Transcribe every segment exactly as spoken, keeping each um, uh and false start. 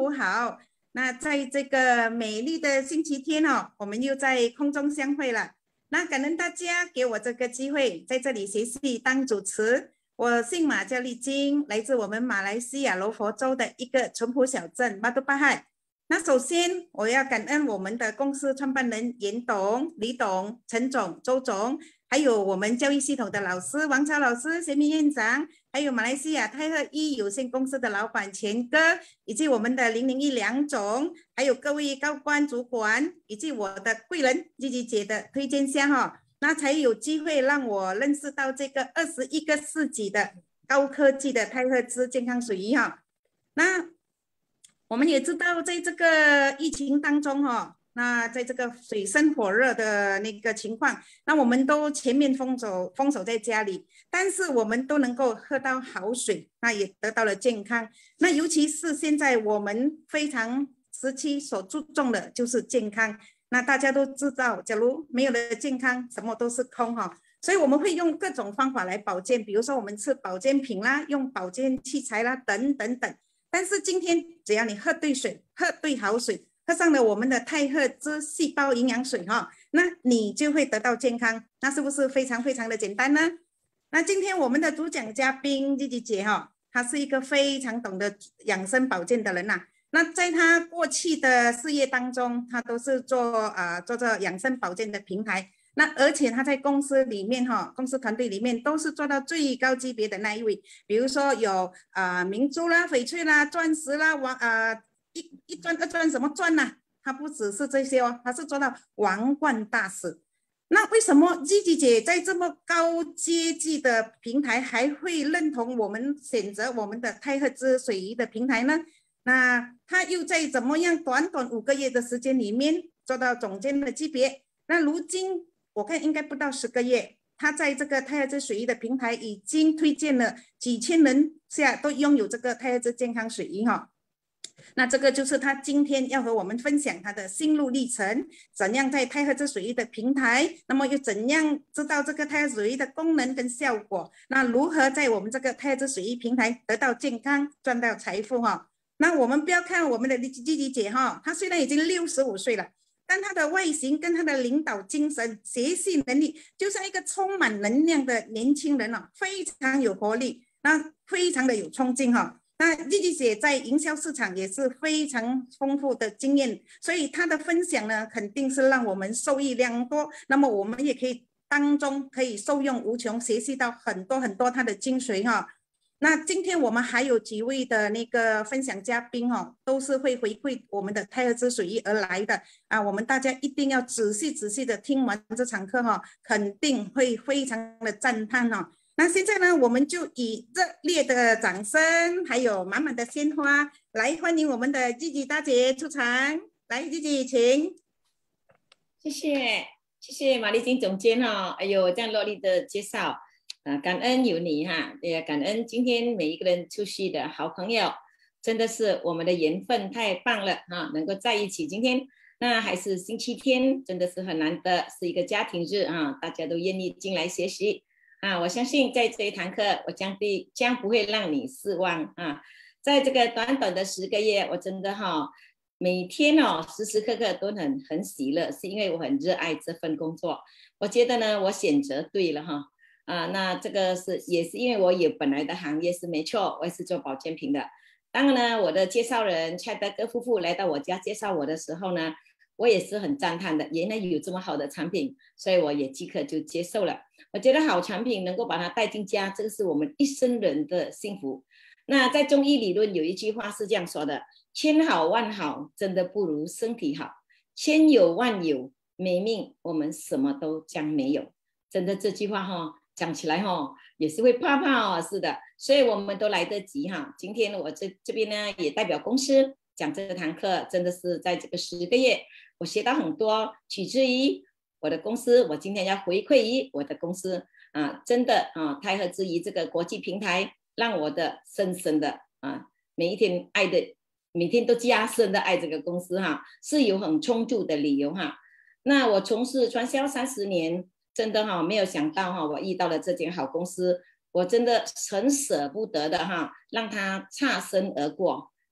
午好。那在这个美丽的星期天哦，我们又在空中相会了。那感恩大家给我这个机会，在这里学习当主持。我姓马，叫丽晶，来自我们马来西亚柔佛州的一个淳朴小镇巴都巴亥。那首先我要感恩我们的公司创办人严董、李董、陈总、周总，还有我们教育系统的老师王超老师、贤明院长，还有马来西亚泰赫一有限公司的老板钱哥，以及我们的零零一梁总，还有各位高官主管，以及我的贵人G G姐的推荐下哈，那才有机会让我认识到这个二十一个世纪的高科技的泰赫兹健康水仪哈。那我们也知道，在这个疫情当中哈，那在这个水深火热的那个情况，那我们都全面封锁封锁在家里，但是我们都能够喝到好水，那也得到了健康。那尤其是现在我们非常时期所注重的就是健康。那大家都知道，假如没有了健康，什么都是空哈。所以我们会用各种方法来保健，比如说我们吃保健品啦，用保健器材啦，等等等。但是今天只要你喝对水，喝对好水，喝上了我们的泰赫兹细胞营养水哈，那你就会得到健康，那是不是非常非常的简单呢？那今天我们的主讲嘉宾G G姐哈，她是一个非常懂得养生保健的人呐、啊。那在她过去的事业当中，她都是做啊、呃、做着养生保健的平台。那而且他在公司里面哈，公司团队里面都是做到最高级别的那一位，比如说有啊、呃、明珠啦、翡翠啦、钻石啦、王啊、呃、一一钻二钻什么钻呐、啊，他不只是这些哦，他是做到王冠大使。那为什么 G G 姐在这么高阶级的平台还会认同我们选择我们的泰赫兹水仪的平台呢？那他又在怎么样短短五个月的时间里面做到总监的级别？那如今我看应该不到十个月，他在这个泰赫兹水仪的平台已经推荐了几千人下都拥有这个泰赫兹健康水仪哈。那这个就是他今天要和我们分享他的心路历程，怎样在泰赫兹水仪的平台，那么又怎样知道这个泰赫兹水仪的功能跟效果，那如何在我们这个泰赫兹水仪平台得到健康，赚到财富哈。那我们不要看我们的 G G 姐哈，她虽然已经六十五岁了，但他的外形跟他的领导精神、学习能力，就像一个充满能量的年轻人哦，非常有活力，那非常的有冲劲哈、哦。那G G姐在营销市场也是非常丰富的经验，所以她的分享呢，肯定是让我们受益良多。那么我们也可以当中可以受用无穷，学习到很多很多她的精髓哈、哦。那今天我们还有几位的那个分享嘉宾哦，都是会回馈我们的泰赫兹水仪而来的啊，我们大家一定要仔细仔细的听完这场课哈、哦，肯定会非常的赞叹哦。那现在呢，我们就以热烈的掌声，还有满满的鲜花来欢迎我们的G G大姐出场。来，G G请。 谢谢，谢谢马丽晶总监哈、哦，哎呦，这样落力的介绍。啊，感恩有你哈，也感恩今天每一个人出席的好朋友，真的是我们的缘分太棒了哈，能够在一起。今天那还是星期天，真的是很难得，是一个家庭日啊，大家都愿意进来学习啊。我相信在这一堂课，我将必将不会让你失望啊。在这个短短的十个月，我真的哈，每天哦时时刻刻都很很喜乐，是因为我很热爱这份工作。我觉得呢，我选择对了哈。啊，那这个是也是因为我有本来的行业是没错，我也是做保健品的。当然呢，我的介绍人蔡德哥夫妇来到我家介绍我的时候呢，我也是很赞叹的，原来有这么好的产品，所以我也即刻就接受了。我觉得好产品能够把它带进家，这个是我们一生人的幸福。那在中医理论有一句话是这样说的：千好万好，真的不如身体好；千有万有，没命我们什么都将没有。真的这句话哈、哦。讲起来哈，也是会怕怕哦，是的，所以我们都来得及哈。今天我这这边呢，也代表公司讲这堂课，真的是在这个十个月，我学到很多，取之于我的公司，我今天要回馈于我的公司啊，真的啊，泰赫兹仪这个国际平台，让我的深深的啊，每一天爱的，每天都加深的爱这个公司哈，是有很充足的理由哈。那我从事传销三十年。真的哈，没有想到哈，我遇到了这间好公司，我真的很舍不得的哈，让它擦身而过。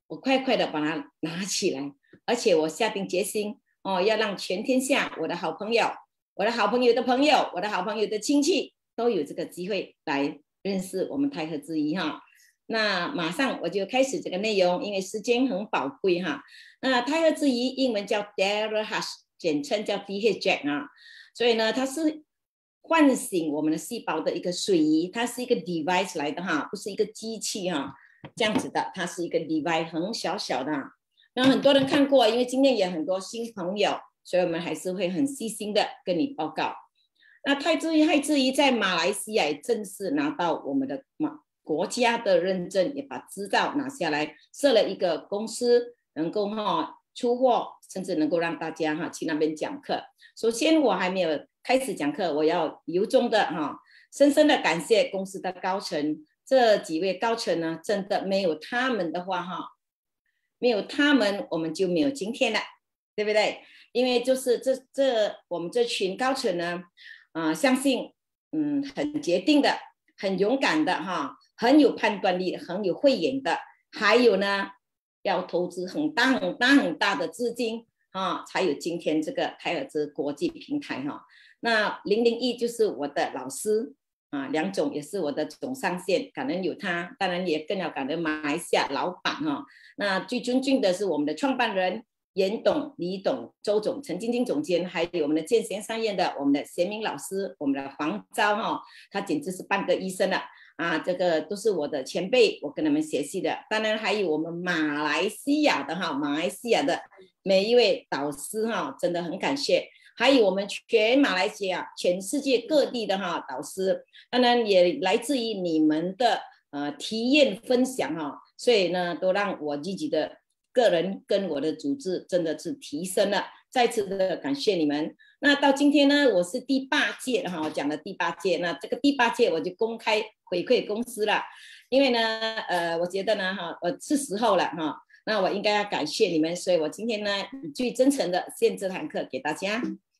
我快快的把它拿起来，而且我下定决心哦，要让全天下我的好朋友、我的好朋友的朋友、我的好朋友的亲戚都有这个机会来认识我们太和之一哈。那马上我就开始这个内容，因为时间很宝贵哈。那太和之一英文叫 Terahash， 简称叫 D H Jack 啊，所以呢，它是唤醒我们的细胞的一个水仪，它是一个 device 来的哈，不是一个机器哈，这样子的，它是一个 device， 很小小的。那很多人看过，因为今天也很多新朋友，所以我们还是会很细心的跟你报告。那太之一、太之一在马来西亚也正式拿到我们的国家的认证，也把执照拿下来，设了一个公司，能够哈出货，甚至能够让大家哈去那边讲课。首先我还没有开始讲课，我要由衷的哈深深的感谢公司的高层，这几位高层呢，真的没有他们的话哈，没有他们我们就没有今天了，对不对？因为就是这这我们这群高层呢，啊、呃，相信嗯很决定的，很勇敢的哈，很有判断力，很有慧眼的，还有呢要投资很大很大很大的资金啊，才有今天这个太和之国际平台哈。那零零一就是我的老师啊，梁总也是我的总上线，感恩有他，当然也更要感恩马来西亚老板哈。那最尊敬的是我们的创办人严董、李董、周总、陈晶晶总监，还有我们的建贤商院的我们的贤明老师，我们的黄昭哈，他简直是半个医生了啊！这个都是我的前辈，我跟他们学习的。当然还有我们马来西亚的哈，马来西亚的每一位导师哈，真的很感谢。还有我们全马来西亚、全世界各地的哈导师，当然也来自于你们的呃体验分享哈，所以呢，都让我自己的个人跟我的组织真的是提升了，再次的感谢你们。那到今天呢，我是第八届哈，我讲的第八届，那这个第八届我就公开回馈公司了，因为呢，呃，我觉得呢哈，呃，是时候了哈，那我应该要感谢你们，所以我今天呢，最真诚的献这堂课给大家。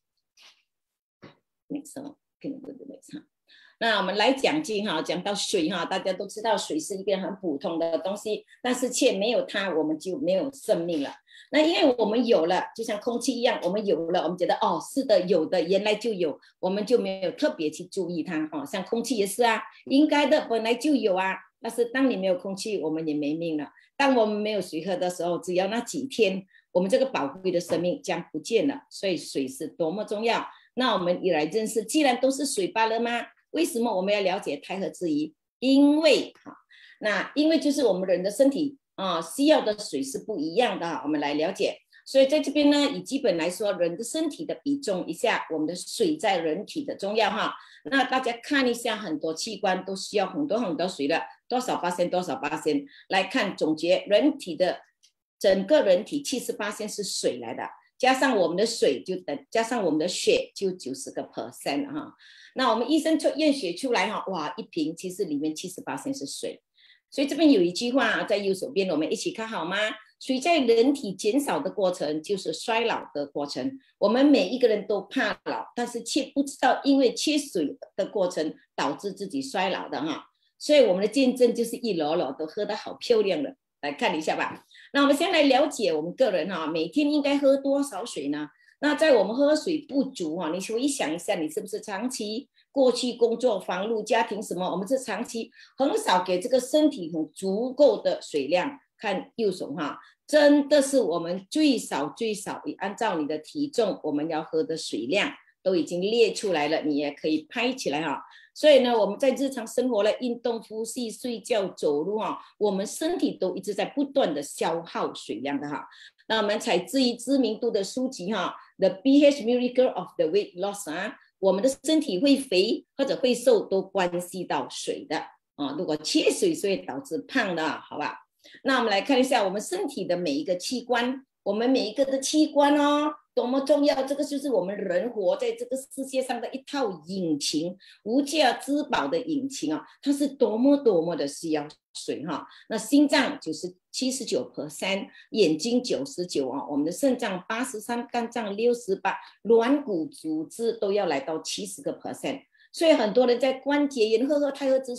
那我们来讲经哈，讲到水哈，大家都知道水是一个很普通的东西，但是却没有它，我们就没有生命了。那因为我们有了，就像空气一样，我们有了，我们觉得哦，是的，有的，原来就有，我们就没有特别去注意它哈。像空气也是啊，应该的，本来就有啊。但是当你没有空气，我们也没命了。当我们没有水喝的时候，只要那几天，我们这个宝贵的生命将不见了。所以水是多么重要。那我们一来认识，既然都是水罢了吗？为什么我们要了解太和之一？因为哈，那因为就是我们人的身体啊、呃、需要的水是不一样的哈，我们来了解。所以在这边呢，以基本来说，人的身体的比重一下，我们的水在人体的重要哈。那大家看一下，很多器官都需要很多很多水的，多少八仙多少八仙来看总结，人体的整个人体七十八仙是水来的。加上我们的水就等，加上我们的血就九十个 percent 哈。那我们医生验血出来哈，哇，一瓶其实里面七十八仙是水。所以这边有一句话在右手边，我们一起看好吗？水在人体减少的过程就是衰老的过程。我们每一个人都怕老，但是却不知道因为缺水的过程导致自己衰老的哈。所以我们的见证就是一箩箩都喝得好漂亮了。来看一下吧。那我们先来了解我们个人哈，每天应该喝多少水呢？那在我们喝水不足哈，你回忆想一下，你是不是长期过去工作、房路、家庭什么，我们是长期很少给这个身体很足够的水量？看右手哈，真的是我们最少最少，按照你的体重，我们要喝的水量都已经列出来了，你也可以拍起来哈。所以呢，我们在日常生活的运动、呼吸、睡觉、走路哈，我们身体都一直在不断的消耗水量的哈。那我们采自于知名度的书籍哈，《The B H Miracle of the Weight Loss》啊，我们的身体会肥或者会瘦都关系到水的啊。如果缺水，所以导致胖的，好吧？那我们来看一下我们身体的每一个器官，我们每一个的器官哦。多么重要，这个就是我们人活在这个世界上的一套引擎，无价之宝的引擎啊，它是多么多么的需要水哈。那心脏就是七十九 percent， 眼睛九十九啊，我们的肾脏八十三，肝脏六十八，软骨组织都要来到七十个 percent。所以很多人在关节炎喝喝太和之水，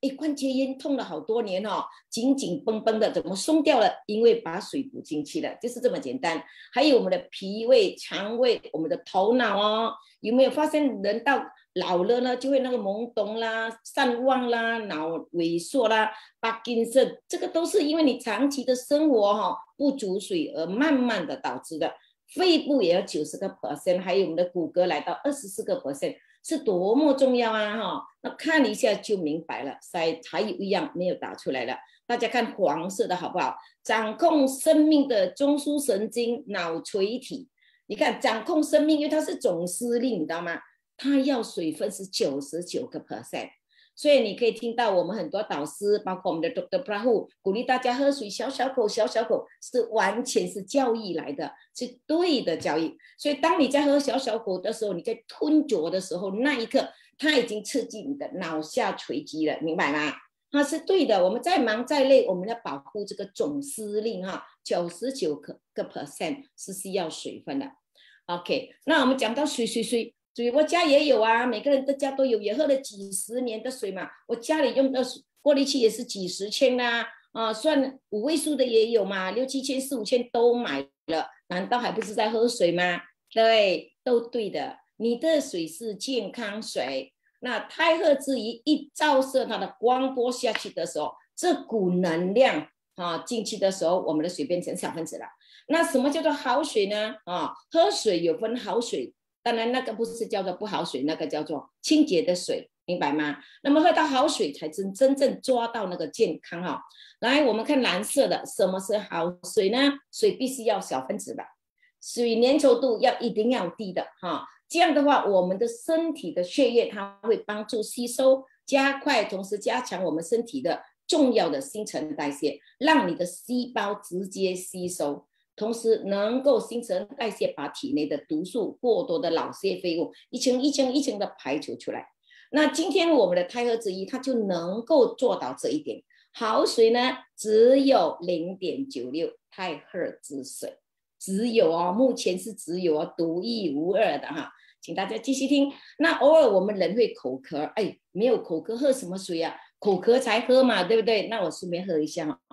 哎，关节炎痛了好多年哦，紧紧绷绷的，怎么松掉了？因为把水补进去了，就是这么简单。还有我们的脾胃、肠胃，我们的头脑哦，有没有发现人到老了呢，就会那个懵懂啦、善忘啦、脑萎缩啦、帕金森，这个都是因为你长期的生活哈、哦、不足水而慢慢的导致的。肺部也有九十个 percent， 还有我们的骨骼来到二十四个 percent， 是多么重要啊哈！那看一下就明白了。还还有一样没有打出来了，大家看黄色的好不好？掌控生命的中枢神经脑垂体，你看掌控生命，因为它是总司令，你知道吗？它要水分是九十九个 percent。所以你可以听到我们很多导师，包括我们的 Doctor Prahu 鼓励大家喝水小小口小小口，是完全是教义来的，是对的教义。所以当你在喝小小口的时候，你在吞嚼的时候，那一刻它已经刺激你的脑下垂肌了，明白吗？它是对的。我们再忙再累，我们要保护这个总司令哈，九十九个 percent 是需要水分的。OK， 那我们讲到水水水。水我家也有啊，每个人的家都有，也喝了几十年的水嘛。我家里用的过滤器也是几十千啦、啊，啊，算五位数的也有嘛，六七千、四五千都买了，难道还不是在喝水吗？对，都对的。你的水是健康水，那太赫之仪一照射它的光波下去的时候，这股能量啊进去的时候，我们的水变成小分子了。那什么叫做好水呢？啊，喝水有分好水。当然，那个不是叫做不好水，那个叫做清洁的水，明白吗？那么喝到好水才真真正抓到那个健康哈、哦。来，我们看蓝色的，什么是好水呢？水必须要小分子的，水粘稠度要一定要低的哈、哦。这样的话，我们的身体的血液它会帮助吸收，加快，同时加强我们身体的重要的新陈代谢，让你的细胞直接吸收。同时能够新陈代谢，把体内的毒素、过多的老废废物一层一层一层的排除出来。那今天我们的太赫之一，它就能够做到这一点。好水呢，只有 零点九六 太赫之水，只有哦，目前是只有哦，独一无二的哈。请大家继续听。那偶尔我们人会口渴，哎，没有口渴喝什么水啊？口渴才喝嘛，对不对？那我顺便喝一下哈。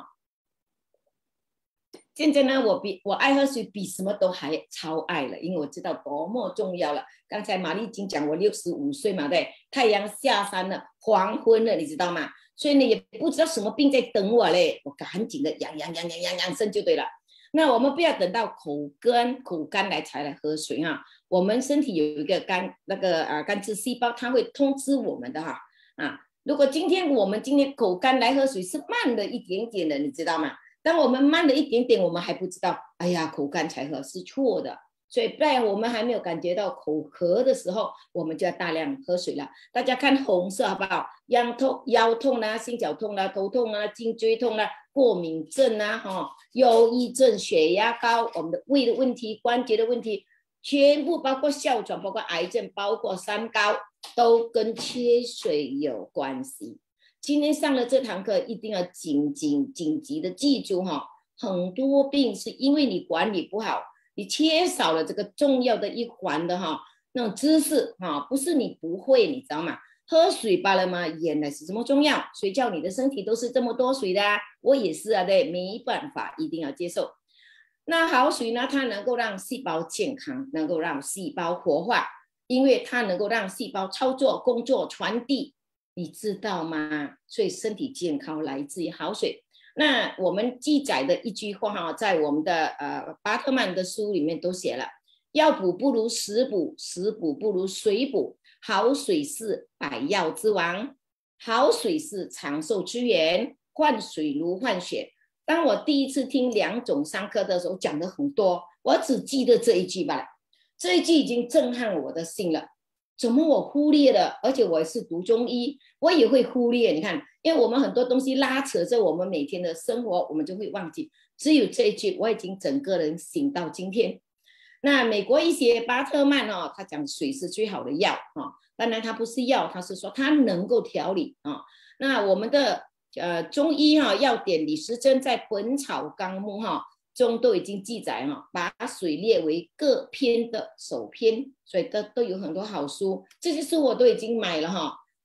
现在呢，我比我爱喝水比什么都还超爱了，因为我知道多么重要了。刚才玛丽已经讲我六十五岁嘛，对，太阳下山了，黄昏了，你知道吗？所以呢，也不知道什么病在等我嘞，我赶紧的养养养养养养生就对了。那我们不要等到口干口干来才来喝水哈。我们身体有一个肝那个啊肝支细胞，它会通知我们的哈啊。如果今天我们今天口干来喝水是慢了一点点的，你知道吗？当我们慢了一点点，我们还不知道，哎呀，口干才喝是错的。所以在我们还没有感觉到口渴的时候，我们就要大量喝水了。大家看红色好不好？腰痛、腰痛啦、啊，心绞痛啦、啊，头痛啦、啊，颈椎痛啦、啊，过敏症啊，哦，忧郁症、血压高，我们的胃的问题、关节的问题，全部包括哮喘、包括癌症、包括三高，都跟缺水有关系。今天上了这堂课，一定要紧紧紧急的记住哈，很多病是因为你管理不好，你缺少了这个重要的一环的哈那种知识哈，不是你不会，你知道吗？喝水罢了吗？原来是这么重要，谁叫你的身体都是这么多水的啊？我也是啊，对，没办法，一定要接受。那好水呢，它能够让细胞健康，能够让细胞活化，因为它能够让细胞操作、工作、传递。你知道吗？所以身体健康来自于好水。那我们记载的一句话哈，在我们的呃巴特曼的书里面都写了：药补不如食补，食补不如水补。好水是百药之王，好水是长寿之源。换水如换血。当我第一次听两种上课的时候，讲的很多，我只记得这一句吧。这一句已经震撼我的心了。怎么我忽略了？而且我也是读中医，我也会忽略。你看，因为我们很多东西拉扯着我们每天的生活，我们就会忘记。只有这一句，我已经整个人醒到今天。那美国医学巴特曼哦，他讲水是最好的药啊、哦，当然它不是药，他是说它能够调理啊、哦。那我们的呃中医哈、哦、药典李时珍在《本草纲目》哈、哦。中都已经记载哈，把水列为各篇的首篇，所以都都有很多好书，这些书我都已经买了哈。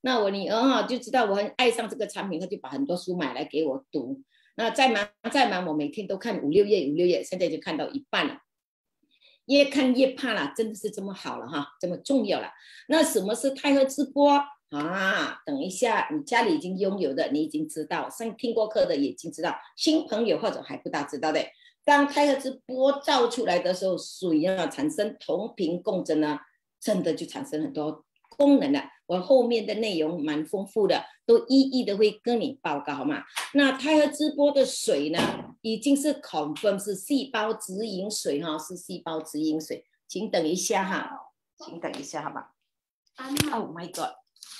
那我女儿哈就知道我很爱上这个产品，她就把很多书买来给我读。那再忙再忙，我每天都看五六页五六页，现在就看到一半了。越看越怕了，真的是这么好了哈，这么重要了。那什么是太赫直播啊？等一下，你家里已经拥有的，你已经知道；上听过课的也已经知道，新朋友或者还不大知道的。当太赫直播造出来的时候，水啊产生同频共振呢，真的就产生很多功能了。我后面的内容蛮丰富的，都一一的会跟你报告，好吗？那太赫直播的水呢，已经是 confirm 是细胞直饮水哈，是细胞直饮水，请等一下哈，请等一下好吧 ？Oh my god！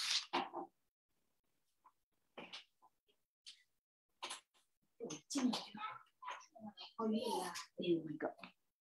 Oh my god！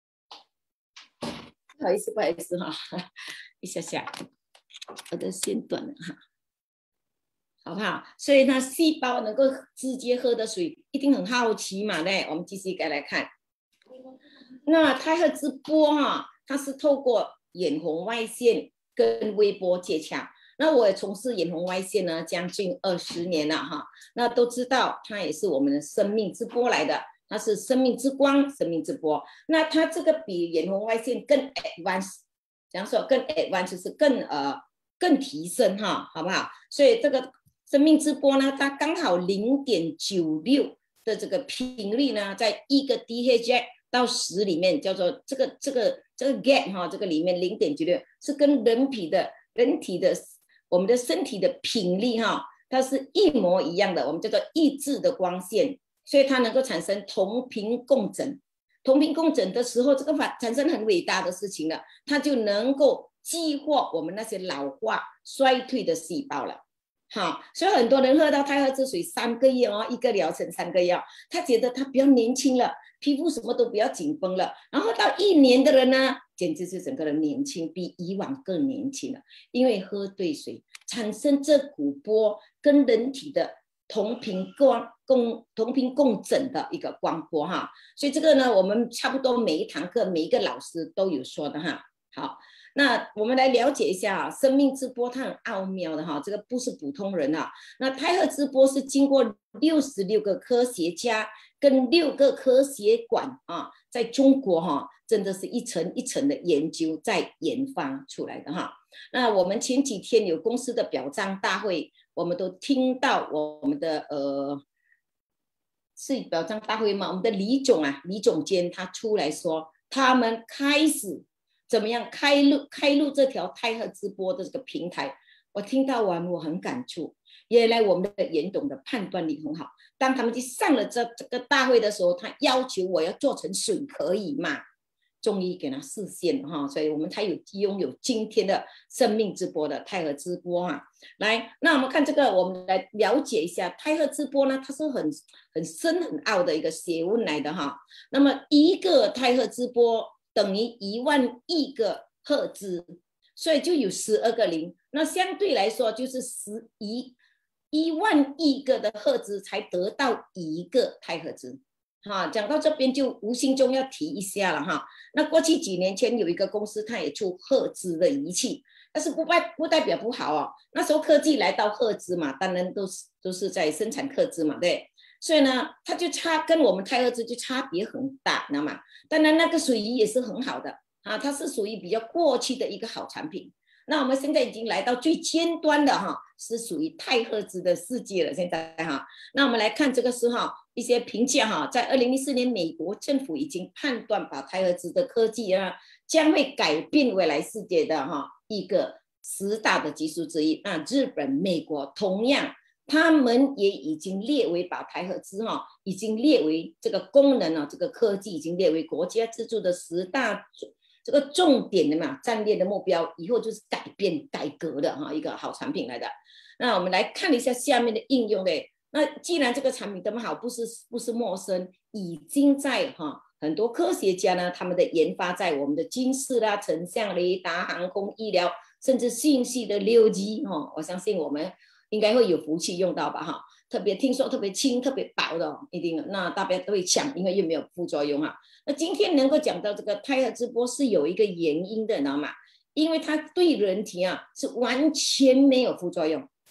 不好意思，不好意思哈，一下下，我的线断了哈。好不好？所以呢，细胞能够直接喝的水，一定很好奇嘛？对，我们继续再来看。那太赫直播哈，它是透过眼红外线跟微波接洽。那我也从事眼红外线呢，将近二十年了哈。那都知道，它也是我们的生命之波来的，它是生命之光、生命之波。那它这个比眼红外线更 advanced， 怎样说？更 advanced 就是更呃更提升哈，好不好？所以这个生命之波呢，它刚好 零点九六 的这个频率呢，在一个 D H 到十里面，叫做这个这个这个 gap 哈，这个里面 零点九六 是跟人体的人体的我们的身体的频率哈，它是一模一样的，我们叫做抑制的光线，所以它能够产生同频共振。同频共振的时候，这个产生很伟大的事情了，它就能够激活我们那些老化衰退的细胞了。好，所以很多人喝到太赫之水三个月哦，一个疗程三个月，他觉得他比较年轻了，皮肤什么都比较紧绷了。然后到一年的人呢，简直是整个人年轻，比以往更年轻了。因为喝对水，产生这股波跟人体的同频光共同频共振的一个光波哈。所以这个呢，我们差不多每一堂课每一个老师都有说的哈。好。那我们来了解一下啊，生命之波它很奥妙的哈，这个不是普通人啊。那太赫之波是经过六十六个科学家跟六个科学馆啊，在中国哈，真的是一层一层的研究在研发出来的哈。那我们前几天有公司的表彰大会，我们都听到我们的呃是表彰大会吗？我们的李总啊，李总监他出来说，他们开始。怎么样开路开路这条太赫之波的这个平台？我听到完我很感触，原来我们的严董的判断力很好。当他们去上了这这个大会的时候，他要求我要做成水，可以吗？终于给他实现了哈，所以我们才有拥有今天的生命之波的太赫之波哈。来，那我们看这个，我们来了解一下太赫之波呢，它是很很深很奥的一个学问来的哈。那么一个太赫之波等于一万亿个赫兹，所以就有十二个零。那相对来说，就是十一一万亿个的赫兹才得到一个太赫兹。哈，讲到这边就无形中要提一下了哈。那过去几年前有一个公司，它也出赫兹的仪器，但是不代不代表不好哦。那时候科技来到赫兹嘛，当然都是都是在生产赫兹嘛，对。所以呢，它就差跟我们太赫兹就差别很大，知道吗？当然那个水仪也是很好的啊，它是属于比较过去的一个好产品。那我们现在已经来到最尖端的哈，是属于太赫兹的世界了。现在哈，那我们来看这个是哈一些评价哈，在二零一四年，美国政府已经判断把太赫兹的科技啊，将会改变未来世界的哈一个十大的技术之一。那日本、美国同样。他们也已经列为把太赫兹哈，已经列为这个功能啊，这个科技已经列为国家资助的十大这个重点的嘛战略的目标，以后就是改变改革的哈一个好产品来的。那我们来看一下下面的应用嘞。那既然这个产品这么好，不是不是陌生，已经在哈很多科学家呢他们的研发在我们的军事啦、成像雷达、航空、医疗，甚至信息的六 G 哈，我相信我们。应该会有福气用到吧哈，特别听说特别轻特别薄的，一定那大家都会抢，因为又没有副作用啊。那今天能够讲到这个太赫之波是有一个原因的，你知道吗？因为它对人体啊是完全没有副作用，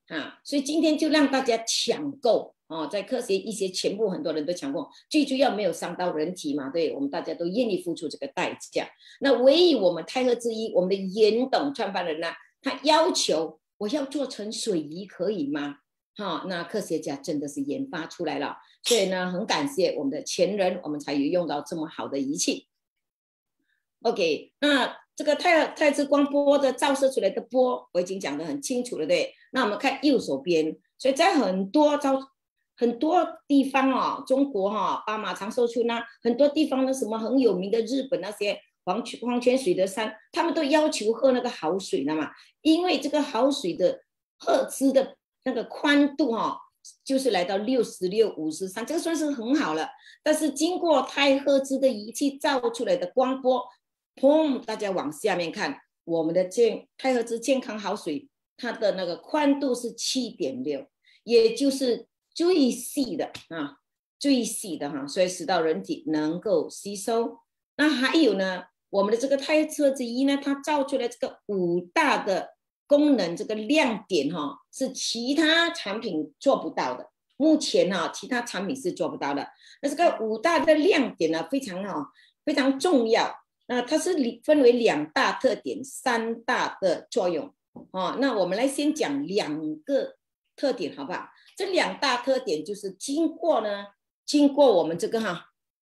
啊，所以今天就让大家抢购哦，在科学医学全部很多人都抢购，最主要没有伤到人体嘛，对，我们大家都愿意付出这个代价。那唯一我们泰赫之一，我们的严董创办人呢，他要求我要做成水仪可以吗？哈，那科学家真的是研发出来了，所以呢，很感谢我们的前人，我们才有用到这么好的仪器。OK， 那这个太太之光波的照射出来的波，我已经讲得很清楚了，对。那我们看右手边，所以在很多照很多地方哦，中国哈、哦、巴马长寿村啊，很多地方呢，什么很有名的日本那些黄泉黄泉水的山，他们都要求喝那个好水的嘛，因为这个好水的赫兹的那个宽度哈、哦，就是来到六十六、五十三，这个算是很好了。但是经过太赫兹的仪器照出来的光波。砰！大家往下面看，我们的健太赫兹健康好水，它的那个宽度是 七点六， 也就是最细的啊，最细的哈，所以使到人体能够吸收。那还有呢，我们的这个太赫兹仪呢，它照出来这个五大的功能，这个亮点哈，是其他产品做不到的。目前哈，其他产品是做不到的。那这个五大的亮点呢，非常好，非常重要。那它是分为两大特点，三大的作用哦。那我们来先讲两个特点，好不好？这两大特点就是经过呢，经过我们这个哈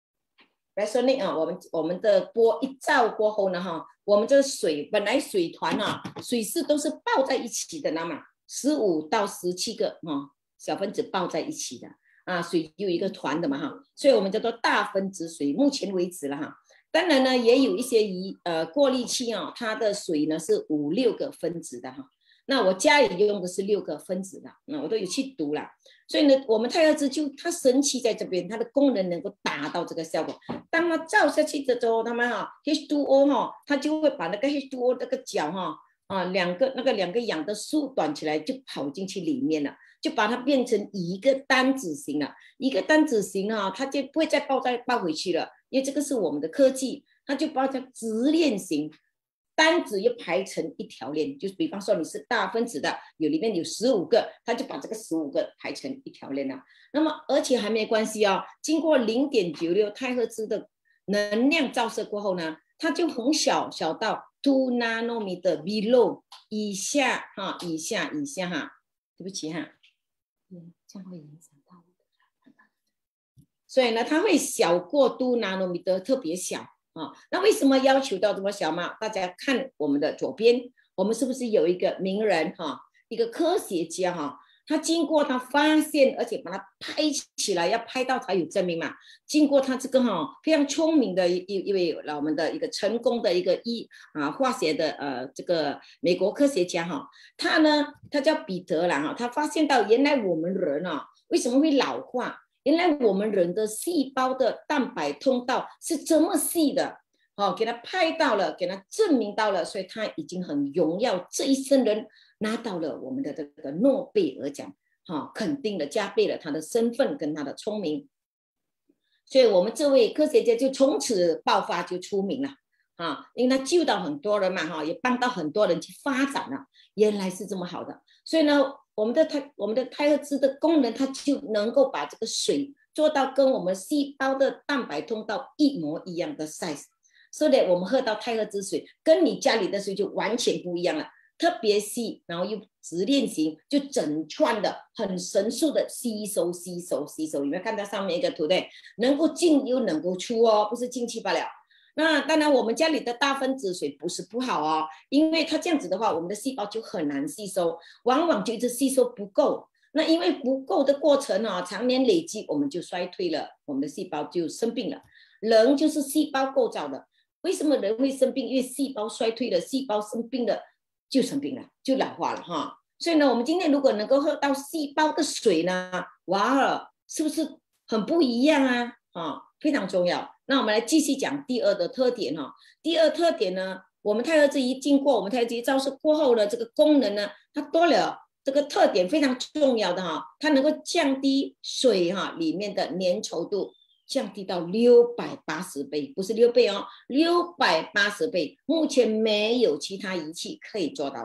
resonate 啊，我们我们的波一照过后呢，哈，我们这个水本来水团啊，水势都是抱在一起的，那么十五到十七个哈小分子抱在一起的啊，水有一个团的嘛哈，所以我们叫做大分子水。目前为止了哈。当然呢，也有一些仪呃过滤器啊、哦，它的水呢是五六个分子的哈。那我家里用的是六个分子的，那我都有去读了。所以呢，我们太赫兹就它神奇在这边，它的功能能够达到这个效果。当它照下去的时候，它们哈 H 二 O 哈，它就会把那个 H 二 O 那个角哈啊两个那个两个氧的缩短起来，就跑进去里面了。就把它变成一个单子形了，一个单子形啊，它就不会再抱再抱回去了，因为这个是我们的科技，它就把它直链型，单子又排成一条链，就是比方说你是大分子的，有里面有十五个，它就把这个十五个排成一条链了。那么而且还没关系哦，经过 零点九六 太赫兹的能量照射过后呢，它就很小，小到二 nanometer below 以下哈，以下以下哈，对不起哈。这样会影响到我的，所以呢，它会小过度纳诺米的，特别小啊。那为什么要求到这么小嘛？大家看我们的左边，我们是不是有一个名人哈，一个科学家哈？他经过他发现，而且把它拍起来，要拍到才有证明嘛。经过他这个哈非常聪明的一一位我们的一个成功的一个医啊化学的呃这个美国科学家哈，他呢他叫彼得啦哈，他发现到原来我们人啊为什么会老化？原来我们人的细胞的蛋白通道是这么细的。哦，给他拍到了，给他证明到了，所以他已经很荣耀，这一生人拿到了我们的这个诺贝尔奖，哈、哦，肯定了，加倍了他的身份跟他的聪明，所以我们这位科学家就从此爆发就出名了，啊、哦，因为他救到很多人嘛，哈、哦，也帮到很多人去发展了，原来是这么好的，所以呢，我们的太我们的太赫兹的功能，它就能够把这个水做到跟我们细胞的蛋白通道一模一样的 size。所以我们喝到太赫兹水，跟你家里的水就完全不一样了，特别细，然后又直链型，就整串的很神速的吸收、吸收、吸收。有没有看到上面一个图对？能够进又能够出哦，不是进去罢了。那当然，我们家里的大分子水不是不好哦，因为它这样子的话，我们的细胞就很难吸收，往往就一直吸收不够。那因为不够的过程啊、哦，常年累积，我们就衰退了，我们的细胞就生病了。人就是细胞构造的。为什么人会生病？因为细胞衰退了，细胞生病了就生病了，就老化了哈。所以呢，我们今天如果能够喝到细胞的水呢，哇，是不是很不一样啊？啊，非常重要。那我们来继续讲第二的特点哈。第二特点呢，我们太赫兹仪经过我们太赫兹仪照射过后的这个功能呢，它多了这个特点非常重要的哈，它能够降低水哈里面的粘稠度。降低到六百八十倍，不是六倍哦，六百八十倍，目前没有其他仪器可以做到的。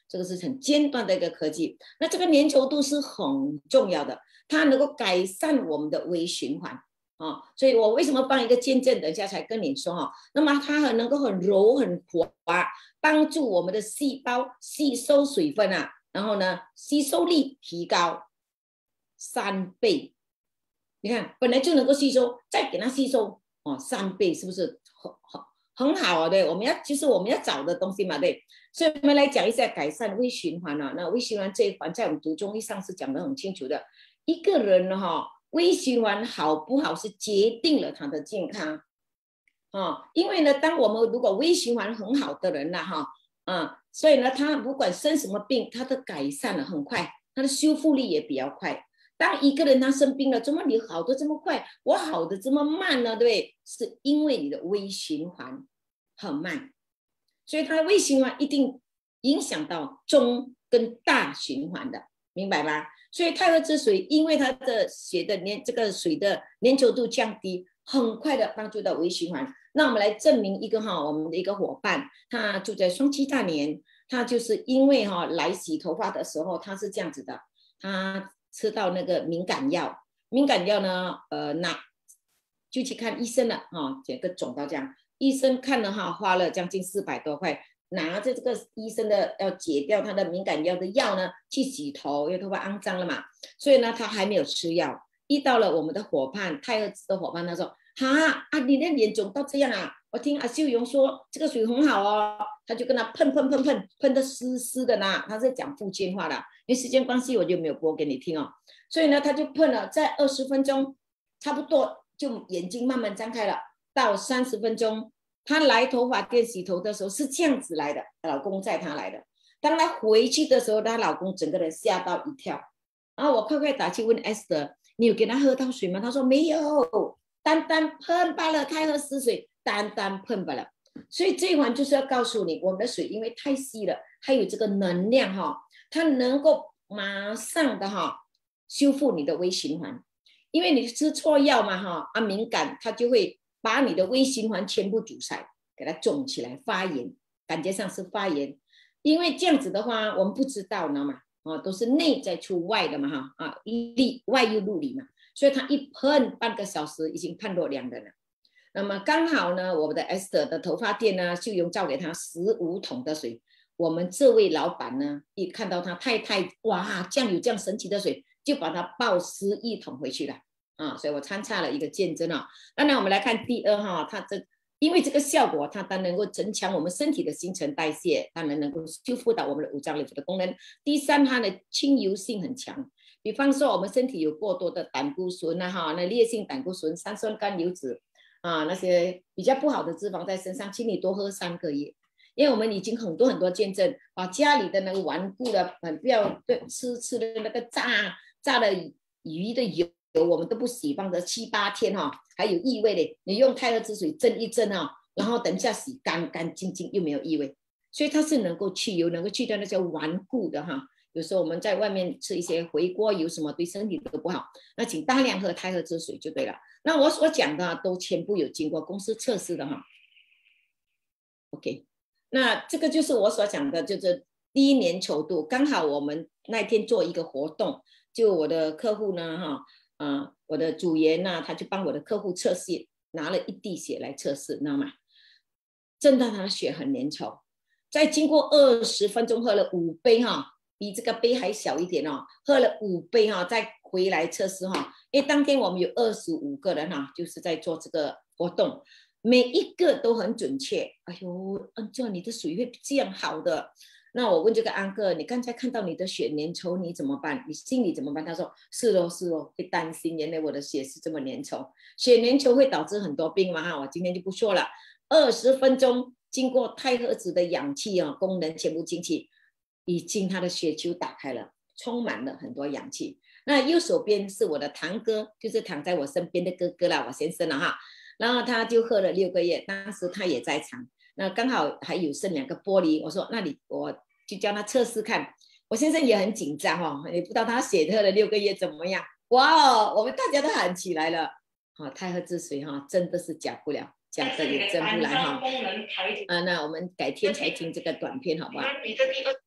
这个是很尖端的一个科技。那这个粘稠度是很重要的，它能够改善我们的微循环啊。所以我为什么放一个见证，等一下才跟你说哈。那么它很能够很柔很滑，帮助我们的细胞吸收水分啊，然后呢吸收力提高三倍。你看本来就能够吸收，再给它吸收哦三倍，是不是很很很好啊？对，我们要就是我们要找的东西嘛，对。所以我们来讲一下改善微循环啊。那微循环这一环在我们读中医上是讲得很清楚的。一个人呢哈，微循环好不好是决定了他的健康啊。因为呢，当我们如果微循环很好的人了哈，啊，所以呢，他不管生什么病，他的改善了很快，他的修复力也比较快。当一个人他生病了，怎么你好的这么快，我好的这么慢呢？对不对？是因为你的微循环很慢，所以它的微循环一定影响到中跟大循环的，明白吗？所以太和之水，因为它的血的粘这个水的粘稠度降低，很快的帮助到微循环。那我们来证明一个哈，我们的一个伙伴，他住在双七大年，他就是因为哈来洗头发的时候，他是这样子的，他吃到那个敏感药，敏感药呢，呃，那就去看医生了哈，整个肿到这样，医生看了哈，花了将近四百多块，拿着这个医生的要解掉他的敏感药的药呢，去洗头，因为头发肮脏了嘛，所以呢，他还没有吃药。遇到了我们的伙伴，太和子的伙伴，他说：“哈啊，你的脸肿到这样啊！我听阿秀荣说这个水很好哦。”他就跟他喷喷喷喷喷的湿湿的呢，他在讲福建话的，因为时间关系我就没有播给你听哦。所以呢，他就喷了，在二十分钟，差不多就眼睛慢慢张开了。到三十分钟，他来头发店洗头的时候是这样子来的，老公载他来的。当他回去的时候，她老公整个人吓到一跳。然后我快快打去问 Esther， 你有给他喝到水吗？他说没有，单单喷罢了，太和湿水，单单喷罢了。所以这一环就是要告诉你，我们的水因为太细了，还有这个能量哈，它能够马上的哈修复你的微循环，因为你吃错药嘛哈，啊敏感，它就会把你的微循环全部阻塞，给它肿起来发炎，感觉上是发炎。因为这样子的话，我们不知道呢嘛，啊都是内在出外的嘛哈，啊里外又入里嘛，所以它一喷半个小时已经判若两人了。那么刚好呢，我们的 Esther 的头发店呢，秀荣照给他十五桶的水。我们这位老板呢，一看到他太太，哇，这样有这样神奇的水，就把他抱十一桶回去了啊！所以我参差了一个见证啊。当然我们来看第二哈，它这因为这个效果，它当然能够增强我们身体的新陈代谢，当然能够修复到我们的五脏六腑的功能。第三，它的清油性很强。比方说我们身体有过多的胆固醇啊哈，那烈性胆固醇、三酸甘油脂。啊，那些比较不好的脂肪在身上，请你多喝三个月，因为我们已经很多很多见证，把家里的那个顽固的，很不要对吃吃的那个炸炸的鱼的油，我们都不洗，放着七八天哈、哦，还有异味的，你用太和之水蒸一蒸啊，然后等一下洗干干净净，又没有异味，所以它是能够去油，能够去掉那些顽固的哈。有时候我们在外面吃一些回锅油什么，对身体都不好，那请大量喝太和之水就对了。那我所讲的都全部有经过公司测试的哈。OK， 那这个就是我所讲的，就是低粘稠度。刚好我们那天做一个活动，就我的客户呢哈，啊，我的组员呢，他就帮我的客户测试，拿了一滴血来测试，知道吗？真的他的血很粘稠，在经过二十分钟喝了五杯哈。比这个杯还小一点哦，喝了五杯哈，再回来测试哈。因为当天我们有二十五个人哈，就是在做这个活动，每一个都很准确。哎呦，按照你的水会这样好的。那我问这个安哥，你刚才看到你的血粘稠，你怎么办？你心里怎么办？他说是咯是咯，会担心，原来我的血是这么粘稠，血粘稠会导致很多病嘛哈。我今天就不说了。二十分钟经过太和子的氧气啊功能全部进去。已经他的血球打开了，充满了很多氧气。那右手边是我的堂哥，就是躺在我身边的哥哥啦，我先生了哈。然后他就喝了六个月，当时他也在场，那刚好还有剩两个玻璃，我说那你我就叫他测试看。我先生也很紧张哦，也不知道他血喝了六个月怎么样。哇哦，我们大家都喊起来了。好、哦，太和之水哈、哦，真的是假不了，假的也真不来哈。啊，那我们改天才听这个短片好不好？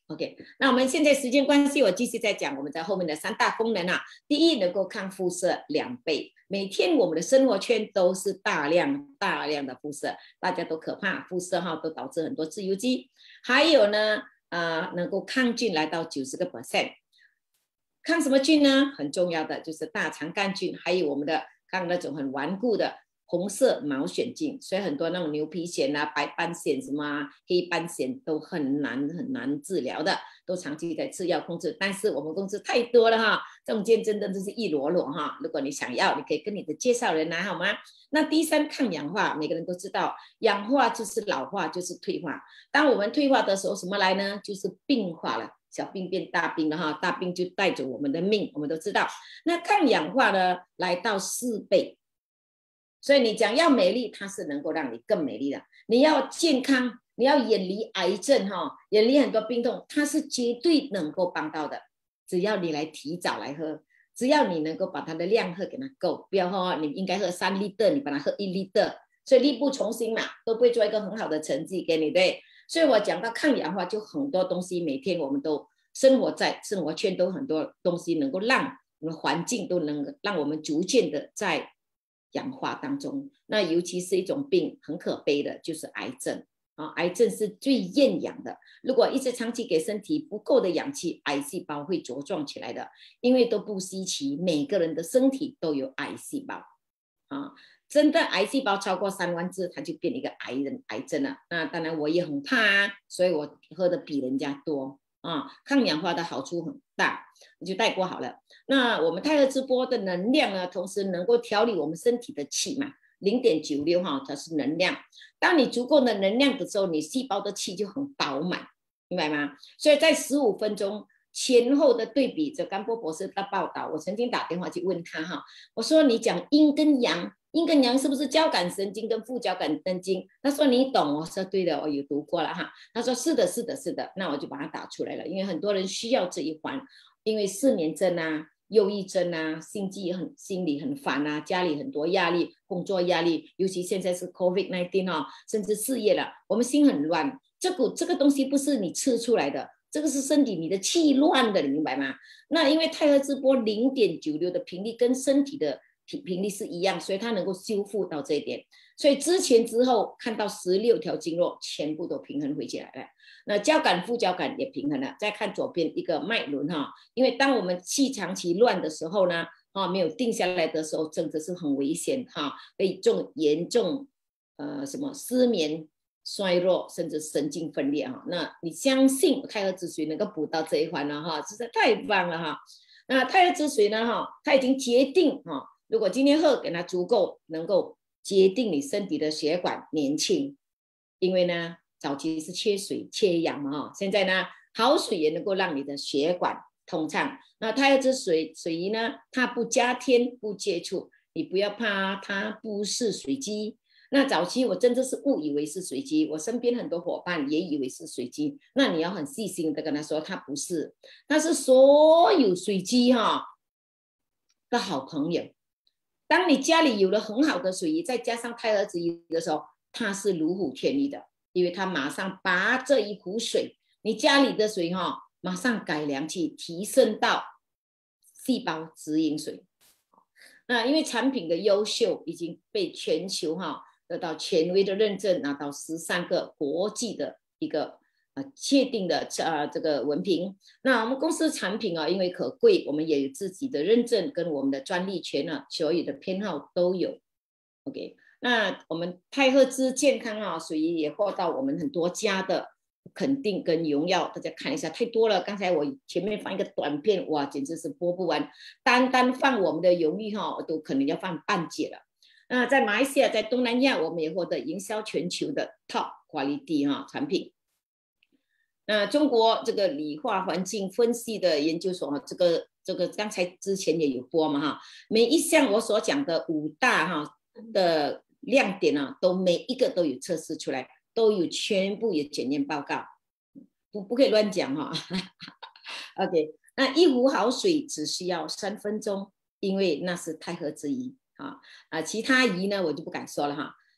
OK， 那我们现在时间关系，我继续再讲我们在后面的三大功能啊。第一，能够抗辐射两倍。每天我们的生活圈都是大量大量的辐射，大家都可怕，辐射哈都导致很多自由基。还有呢，呃，能够抗菌来到九十个 percent。抗什么菌呢？很重要的就是大肠杆菌，还有我们的抗那种很顽固的红色毛癣菌，所以很多那种牛皮癣啊、白斑癣什么、啊、黑斑癣都很难很难治疗的，都长期在吃药控制。但是我们公司太多了哈，中间真的就是一箩箩哈。如果你想要，你可以跟你的介绍人来好吗？那第三，抗氧化，每个人都知道，氧化就是老化，就是退化。当我们退化的时候，什么来呢？就是病化了。小病变大病了哈，大病就带走我们的命，我们都知道。那抗氧化呢，来到四倍。所以你讲要美丽，它是能够让你更美丽的。你要健康，你要远离癌症哈，远离很多病痛，它是绝对能够帮到的。只要你来提早来喝，只要你能够把它的量喝给它够，不要喝，你应该喝三立的，你把它喝一立的，所以力不从心嘛，都不会做一个很好的成绩给你，对。所以我讲到抗氧化，就很多东西，每天我们都生活在生活圈，都很多东西能够让我们环境都能让我们逐渐的在氧化当中。那尤其是一种病很可悲的，就是癌症啊，癌症是最厌氧的。如果一直长期给身体不够的氧气，癌细胞会茁壮起来的，因为都不稀奇，每个人的身体都有癌细胞啊。真的癌细胞超过三万只，它就变一个癌人癌症了。那当然我也很怕啊，所以我喝的比人家多啊。抗氧化的好处很大，你就带过好了。那我们太赫直播的能量呢，同时能够调理我们身体的气嘛，零点九六哈，它是能量。当你足够的能量的时候，你细胞的气就很饱满，明白吗？所以在十五分钟前后的对比，这甘波博士的报道，我曾经打电话去问他哈，我说你讲阴跟阳。阴跟阳是不是交感神经跟副交感神经？他说你懂，我说对的，我有读过了哈。他说是的，是的，是的，那我就把它打出来了，因为很多人需要这一环，因为失眠症啊、忧郁症啊、心悸很、心里很烦啊，家里很多压力，工作压力，尤其现在是 COVID 十九 哈，甚至事业了，我们心很乱。这个这个东西不是你吃出来的，这个是身体你的气乱的，你明白吗？那因为太赫直播零点九六的频率跟身体的频率是一样，所以它能够修复到这一点。所以之前之后看到十六条经络全部都平衡回起来了，那交感副交感也平衡了。再看左边一个脉轮哈，因为当我们气长期乱的时候呢，啊没有定下来的时候，真的是很危险哈，会重严重呃什么失眠、衰弱，甚至神经分裂哈。那你相信太赫之水能够补到这一环了哈，实在太棒了哈。那太赫之水呢哈，它已经决定哈。如果今天喝给它足够，能够决定你身体的血管年轻，因为呢早期是缺水缺氧嘛哈，现在呢好水也能够让你的血管通畅。那太赫之水水仪呢，它不加添不接触，你不要怕它不是水机。那早期我真的是误以为是水机，我身边很多伙伴也以为是水机，那你要很细心的跟他说，它不是，它是所有水机哈的好朋友。当你家里有了很好的水仪，再加上太赫之仪的时候，它是如虎添翼的，因为它马上把这一壶水，你家里的水哈，马上改良去提升到细胞直饮水。那因为产品的优秀，已经被全球哈得到权威的认证，拿到十三个国际的一个呃确定的呃这个文凭。那我们公司产品啊，因为可贵，我们也有自己的认证跟我们的专利权啊，所有的编号都有。OK， 那我们太赫之健康啊，所以也获到我们很多家的肯定跟荣耀，大家看一下，太多了。刚才我前面放一个短片，哇，简直是播不完。单单放我们的荣誉哈，都可能要放半节了。那在马来西亚，在东南亚，我们也获得营销全球的 top quality 哈产品。那中国这个理化环境分析的研究所，这个这个刚才之前也有播嘛哈，每一项我所讲的五大哈的亮点啊，都每一个都有测试出来。都有全部有检验报告，不不可以乱讲哈。OK， 那一壶好水只需要三分钟，因为那是太赫之仪啊啊，其他仪呢我就不敢说了哈。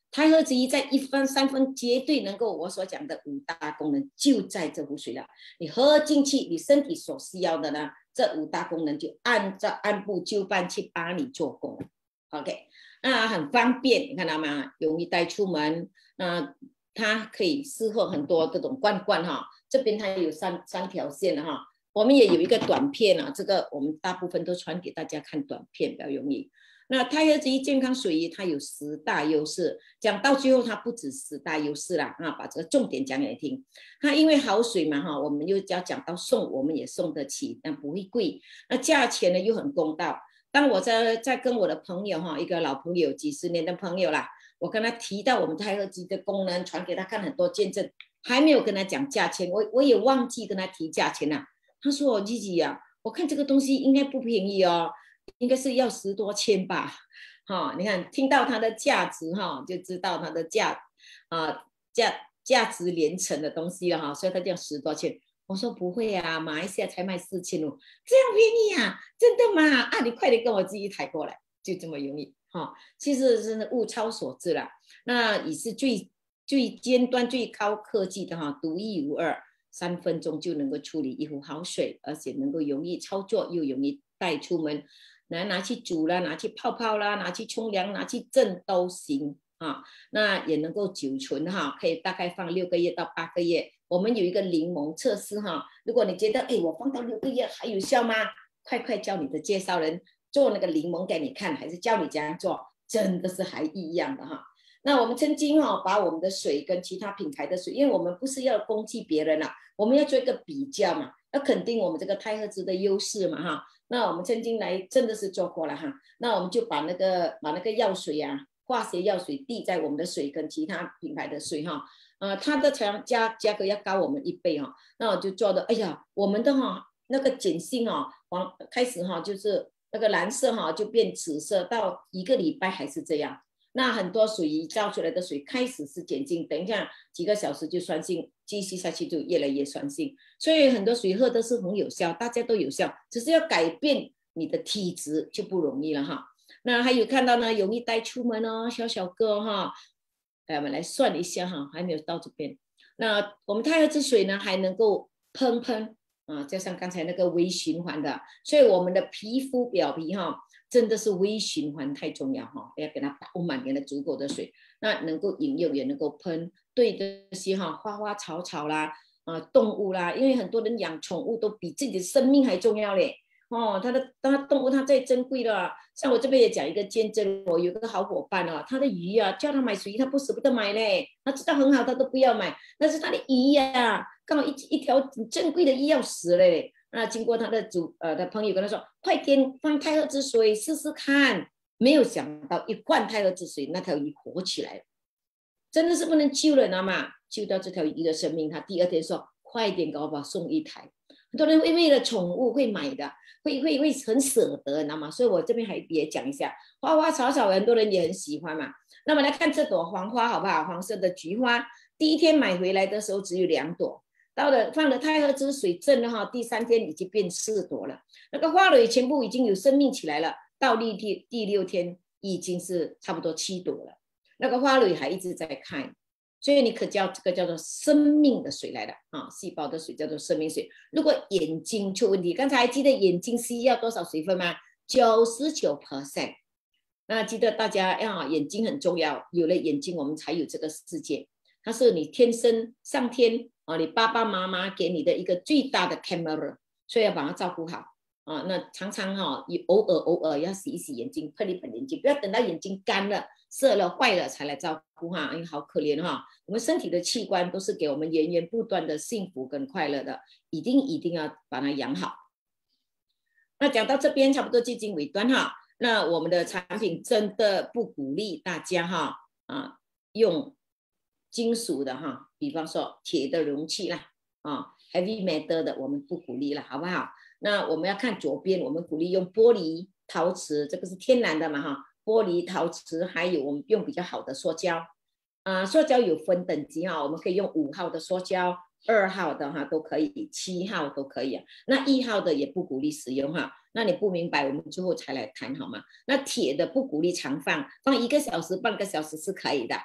钛合之一在一分三分绝对能够我所讲的五大功能就在这壶水了。你喝进去，你身体所需要的呢，这五大功能就按照按部就班去帮你做工。OK， 那很方便，你看到吗？容易带出门，那它可以适合很多这种罐罐哈。这边它有三三条线的哈，我们也有一个短片啊，这个我们大部分都传给大家看短片比较容易。那钛合之一健康水它有十大优势，讲到最后它不止十大优势啦啊，把这个重点讲给你听。它因为好水嘛哈，我们又要讲到送，我们也送得起，但不会贵。那价钱呢又很公道。当我在在跟我的朋友哈，一个老朋友几十年的朋友啦，我跟他提到我们钛合之一的功能，传给他看很多见证，还没有跟他讲价钱，我我也忘记跟他提价钱了。他说：“G G啊，我看这个东西应该不便宜哦。”应该是要十多千吧，哈、哦，你看听到它的价值哈、哦，就知道它的价啊价价值连城的东西了哈、哦，所以它叫十多千。我说不会啊，马来西亚才卖四千哦，这样便宜啊？真的吗？啊，你快点跟我自己抬过来，就这么容易哈、哦。其实真的物超所值啦，那也是最最尖端、最高科技的哈，独一无二，三分钟就能够处理一壶好水，而且能够容易操作又容易带出门。拿拿去煮啦，拿去泡泡啦，拿去冲凉，拿去蒸都行啊。那也能够久存哈，可以大概放六个月到八个月。我们有一个柠檬测试哈，如果你觉得哎，我放到六个月还有效吗？快快叫你的介绍人做那个柠檬给你看，还是教你怎样做，真的是还一样的哈。那我们曾经哈把我们的水跟其他品牌的水，因为我们不是要攻击别人啊，我们要做一个比较嘛，要肯定我们这个钛合之的优势嘛哈。那我们曾经来真的是做过了哈，那我们就把那个把那个药水啊，化学药水滴在我们的水跟其他品牌的水哈，呃，它的价价格要高我们一倍哈，那我就做的，哎呀，我们的哈那个碱性哈黄开始哈就是那个蓝色哈就变紫色，到一个礼拜还是这样。那很多水一倒出来的水开始是碱性，等一下几个小时就酸性，继续下去就越来越酸性，所以很多水喝的是很有效，大家都有效，只是要改变你的体质就不容易了哈。那还有看到呢，容易带出门哦，小小个哈，来我们来算一下哈，还没有到这边。那我们钛合之水呢还能够喷喷啊，就像刚才那个微循环的，所以我们的皮肤表皮哈。真的是微循环太重要哈，要给它饱满，给它足够的水，那能够饮用也能够喷，对这些哈花花草草啦啊动物啦，因为很多人养宠物都比自己的生命还重要嘞哦，它的它动物它最珍贵了，像我这边也讲一个见证，我有个好伙伴啊，他的鱼啊叫他买水鱼，他不舍不得买嘞，他知道很好他都不要买，但是他的鱼呀、啊，刚好一一条很珍贵的鱼要死嘞。那经过他的主呃的朋友跟他说，快点放钛合之水试试看，没有想到一灌钛合之水，那条鱼活起来了，真的是不能救了，你知道吗？救到这条鱼的生命，他第二天说，快点给我把送一台。很多人会为了宠物会买的，会会会很舍得，你知道吗？所以我这边还也讲一下，花花草草很多人也很喜欢嘛。那么来看这朵黄花好不好？黄色的菊花，第一天买回来的时候只有两朵。到了放了钛合之水蒸了哈，第三天已经变四朵了，那个花蕊全部已经有生命起来了。到第第六天已经是差不多七朵了，那个花蕊还一直在开，所以你可叫这个叫做生命的水来了啊，细胞的水叫做生命水。如果眼睛出问题，刚才还记得眼睛需要多少水分吗？九十九 percent。那记得大家要眼睛很重要，有了眼睛我们才有这个世界，它是你天生上天。啊，你爸爸妈妈给你的一个最大的 camera， 所以要把它照顾好啊。那常常哈、哦，偶尔偶尔要洗一洗眼睛，喷一喷眼睛，不要等到眼睛干了、涩了、坏了才来照顾哈，因为好可怜哈。我们身体的器官都是给我们源源不断的幸福跟快乐的，一定一定要把它养好。那讲到这边差不多接近尾端哈，那我们的产品真的不鼓励大家哈啊用金属的哈，比方说铁的容器啦，啊 ，heavy metal 的我们不鼓励了，好不好？那我们要看左边，我们鼓励用玻璃、陶瓷，这个是天然的嘛哈，玻璃、陶瓷，还有我们用比较好的塑胶，啊，塑胶有分等级哈，我们可以用五号的塑胶，二号的哈都可以，七号都可以啊。那一号的也不鼓励使用哈。那你不明白，我们之后才来谈好吗？那铁的不鼓励常放，放一个小时、半个小时是可以的。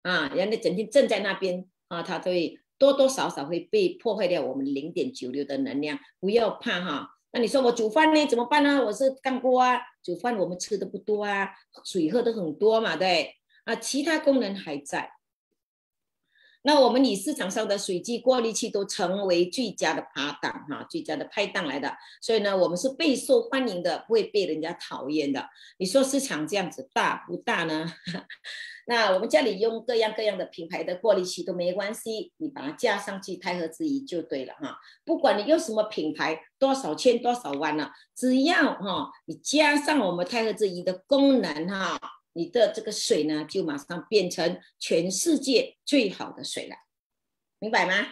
啊，人家整天站在那边啊，它都会多多少少会被破坏掉我们零点九六的能量，不要怕哈。那你说我煮饭呢怎么办呢？我是干锅啊，煮饭我们吃的不多啊，水喝的很多嘛，对啊，其他功能还在。那我们以市场上的水机、过滤器都成为最佳的拍档哈，最佳的拍档来的，所以呢，我们是备受欢迎的，不会被人家讨厌的。你说市场这样子大不大呢？那我们家里用各样各样的品牌的过滤器都没关系，你把它加上去钛合之仪就对了哈。不管你用什么品牌，多少千多少万呢，只要哈你加上我们钛合之仪的功能哈。你的这个水呢，就马上变成全世界最好的水了，明白吗？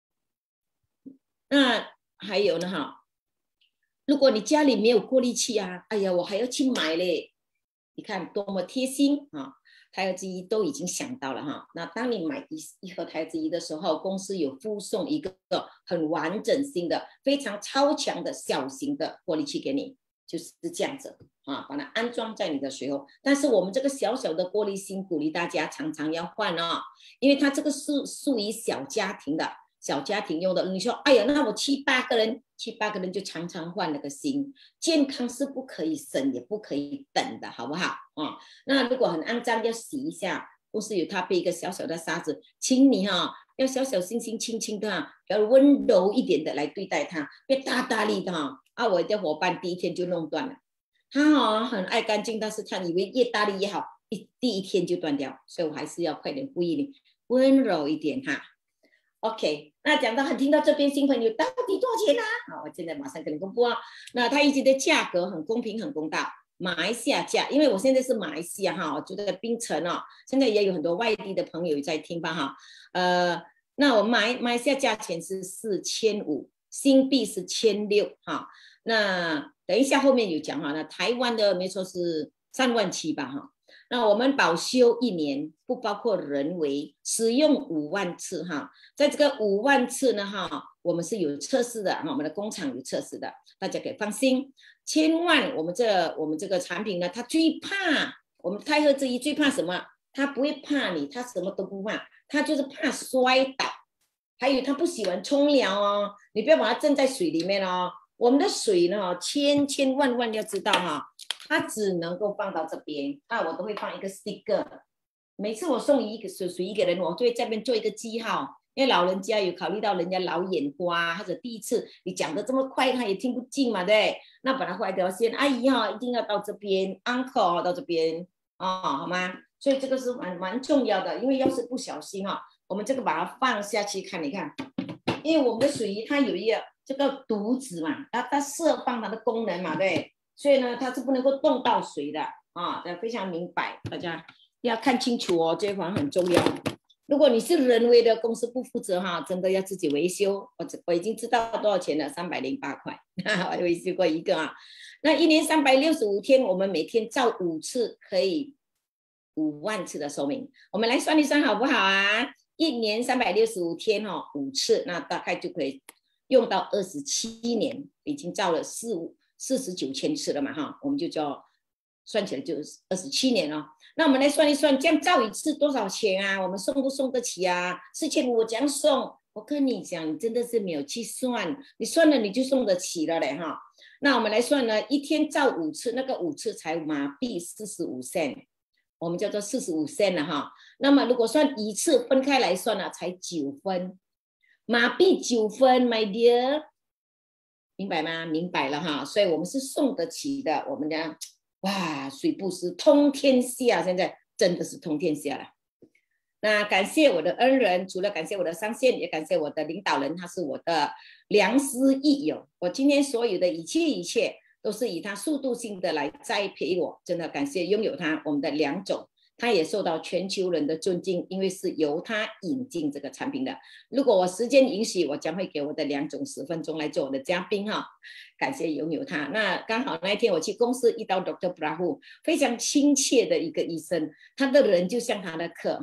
那还有呢哈，如果你家里没有过滤器啊，哎呀，我还要去买嘞。你看多么贴心啊！钛合之仪都已经想到了哈。那当你买一一盒钛合之仪的时候，公司有附送一个很完整性的、非常超强的小型的过滤器给你。就是这样子啊，把它安装在你的水后。但是我们这个小小的过滤芯，鼓励大家常常要换哦，因为它这个是属于小家庭的，小家庭用的。你说，哎呀，那我七八个人，七八个人就常常换那个芯，健康是不可以省，也不可以等的，好不好啊？那如果很肮脏，要洗一下。公司有他备一个小小的沙子，请你哈、哦、要小小心心、轻轻的、啊，要温柔一点的来对待它，别大大力的哈、哦。啊，我的伙伴第一天就弄断了，他哦很爱干净，但是他以为越大力越好，一第一天就断掉，所以我还是要快点呼吁你，温柔一点哈。OK， 那讲到很听到这边新朋友到底多少钱啊？好，我现在马上跟你公布啊。那他一直的价格很公平很公道。马来西亚价，因为我现在是马来西亚哈，就在槟城哦，现在也有很多外地的朋友在听吧哈。呃，那我马马来西亚价钱是四千五，新币是千六哈。那等一下后面有讲哈，那台湾的没错是三万七吧哈。那我们保修一年，不包括人为，使用五万次哈。在这个五万次呢哈，我们是有测试的，我们的工厂有测试的，大家可以放心。千万我们这我们这个产品呢，它最怕我们钛合之仪最怕什么？它不会怕你，它什么都不怕，它就是怕摔倒。还有它不喜欢冲凉哦，你不要把它浸在水里面哦。我们的水呢，千千万万要知道哈、哦，它只能够放到这边啊，我都会放一个 sticker。每次我送一个水水一个人，我就会这边做一个记号。因为老人家有考虑到人家老眼花，或者第一次你讲的这么快，他也听不进嘛，对？那把它画一条线，阿姨哈、哦，一定要到这边 ，uncle 到这边哦，好吗？所以这个是蛮蛮重要的，因为要是不小心哈、哦，我们这个把它放下去看，你看，因为我们的水仪它有一个这个肚子嘛，它它释放它的功能嘛，对？所以呢，它是不能够动到水的啊，要非常明白，大家要看清楚哦，这一环很重要。如果你是人为的，公司不负责哈，真的要自己维修。我我已经知道多少钱了，三百零八块，我维修过一个啊。那一年三百六十五天，我们每天照五次，可以五万次的寿命。我们来算一算好不好啊？一年三百六十五天哦，五次，那大概就可以用到二十七年，已经照了四五四十九千次了嘛哈，我们就叫算起来就是二十七年哦。那我们来算一算，这样照一次多少钱啊？我们送不送得起啊？四千五我这样送，我跟你讲，你真的是没有去算，你算了你就送得起了嘞哈。那我们来算呢，一天照五次，那个五次才马币四十五 cent， 我们叫做四十五 cent 了哈。那么如果算一次分开来算呢，才九分，马币九分 ，my dear， 明白吗？明白了哈，所以我们是送得起的，我们的。哇，水布施通天下，现在真的是通天下了。那感谢我的恩人，除了感谢我的上线，也感谢我的领导人，他是我的良师益友。我今天所有的一切一切，都是以他速度性的来栽培我，真的感谢拥有他，我们的梁总。他也受到全球人的尊敬，因为是由他引进这个产品的。如果我时间允许，我将会给我的梁总十分钟来做我的嘉宾哈。感谢拥有他。那刚好那一天我去公司遇到 Doctor Prahu， 非常亲切的一个医生，他的人就像他的客哈。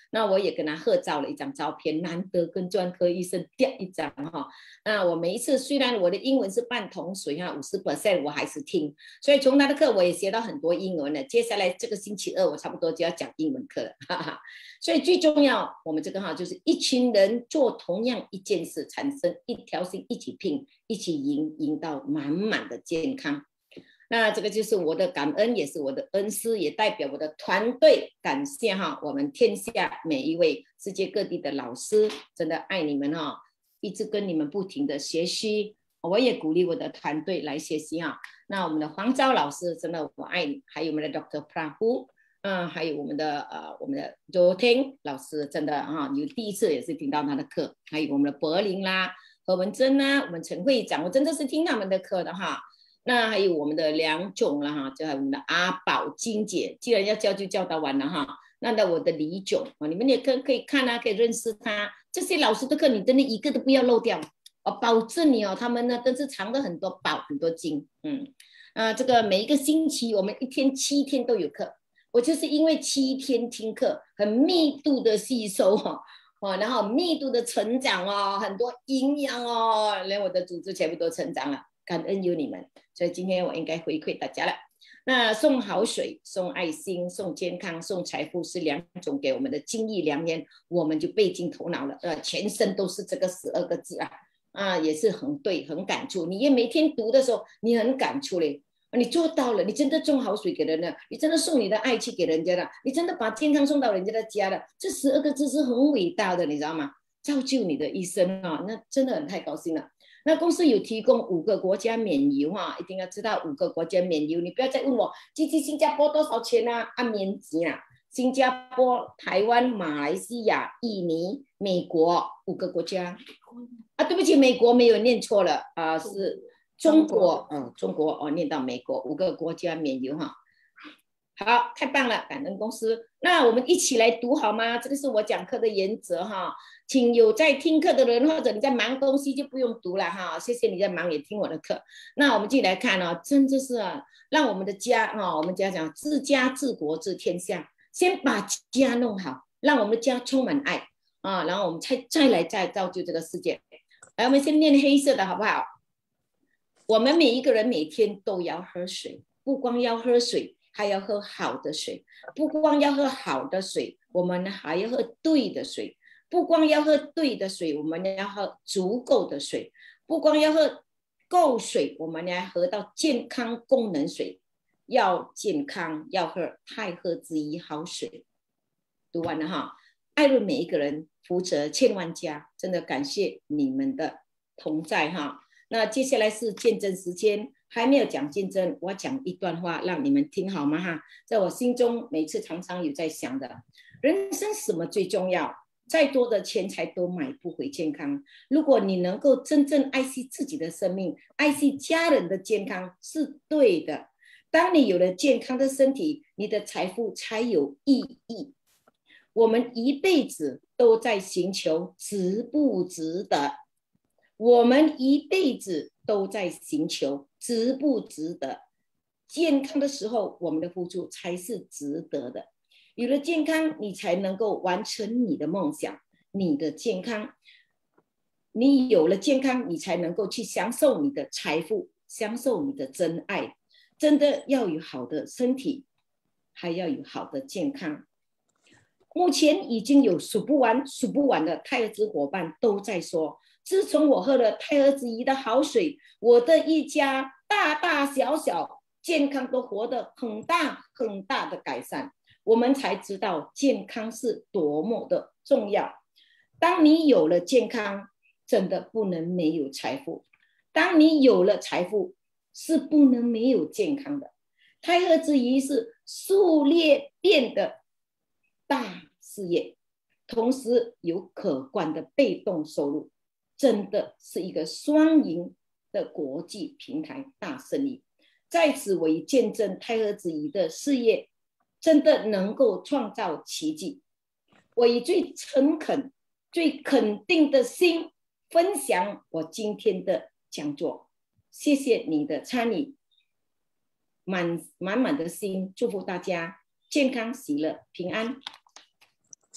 那我也跟他合照了一张照片，难得跟专科医生第一张哈。那我每一次虽然我的英文是半桶水哈，五十 percent 我还是听，所以从他的课我也学到很多英文了。接下来这个星期二我差不多就要讲英文课了，哈哈。所以最重要，我们这个哈就是一群人做同样一件事，产生一条心，一起拼，一起赢，赢到满满的健康。那这个就是我的感恩，也是我的恩师，也代表我的团队感谢哈，我们天下每一位世界各地的老师，真的爱你们哈，一直跟你们不停的学习，我也鼓励我的团队来学习哈。那我们的黄昭老师，真的我爱你，还有我们的 Doctor Prabhu， 嗯，还有我们的呃我们的周天老师，真的哈，有第一次也是听到他的课，还有我们的柏林啦、何文珍啦，我们陈会长，我真的是听他们的课的哈。那还有我们的梁总了哈，就还有我们的阿宝金姐，既然要叫就叫到完了哈。那那我的李总啊，你们也可可以看啊，可以认识他。这些老师的课你真的一个都不要漏掉，我保证你哦，他们呢都是藏了很多宝很多金。嗯啊，这个每一个星期我们一天七天都有课，我就是因为七天听课，很密度的吸收哈。哦，然后密度的成长哦，很多营养哦，连我的组织全部都成长了。感恩有你们，所以今天我应该回馈大家了。那送好水、送爱心、送健康、送财富是两种给我们的金玉良言，我们就背进头脑了。呃，全身都是这个十二个字啊，啊，也是很对，很感触。你也每天读的时候，你很感触嘞。你做到了，你真的送好水给人了，你真的送你的爱去给人家了，你真的把健康送到人家的家了。这十二个字是很伟大的，你知道吗？造就你的一生啊，那真的很太高兴了。那公司有提供五个国家免邮哈，一定要知道五个国家免邮。你不要再问我，去去新加坡多少钱啊？按免级啊，新加坡、台湾、马来西亚、印尼、美国五个国家啊。对不起，美国没有念错了啊，是中国，嗯，中国哦，念到美国五个国家免邮哈。好，太棒了，感恩公司。那我们一起来读好吗？这个是我讲课的原则哈，请有在听课的人，或者你在忙东西就不用读了哈。谢谢你在忙也听我的课。那我们继续来看哦，真的是啊，让我们的家啊，我们家讲治家治国治天下，先把家弄好，让我们的家充满爱啊，然后我们才再来再造就这个世界。来，我们先念黑色的好不好？我们每一个人每天都要喝水，不光要喝水。还要喝好的水，不光要喝好的水，我们还要喝对的水。不光要喝对的水，我们要喝足够的水。不光要喝够水，我们要喝到健康功能水。要健康，要喝太喝之一好水。读完了哈，爱润每一个人，福泽千万家，真的感谢你们的同在哈。那接下来是见证时间。还没有讲见证，我讲一段话让你们听好吗哈？在我心中每次常常有在想的，人生什么最重要？再多的钱财都买不回健康。如果你能够真正爱惜自己的生命，爱惜家人的健康是对的。当你有了健康的身体，你的财富才有意义。我们一辈子都在寻求值不值得，我们一辈子都在寻求值不值得。健康的时候，我们的付出才是值得的。有了健康，你才能够完成你的梦想。你的健康，你有了健康，你才能够去享受你的财富，享受你的真爱。真的要有好的身体，还要有好的健康。目前已经有数不完、数不完的太儿子伙伴都在说，自从我喝了太儿子怡的好水，我的一家大大小小健康都活得很大很大的改善。我们才知道健康是多么的重要。当你有了健康，真的不能没有财富。当你有了财富，是不能没有健康的。太和之怡是数列变的大事业，同时有可观的被动收入，真的是一个双赢的国际平台大生意。在此我也见证太和之怡的事业真的能够创造奇迹。我以最诚恳、最肯定的心分享我今天的讲座。谢谢你的参与，满满满的心祝福大家健康、喜乐、平安。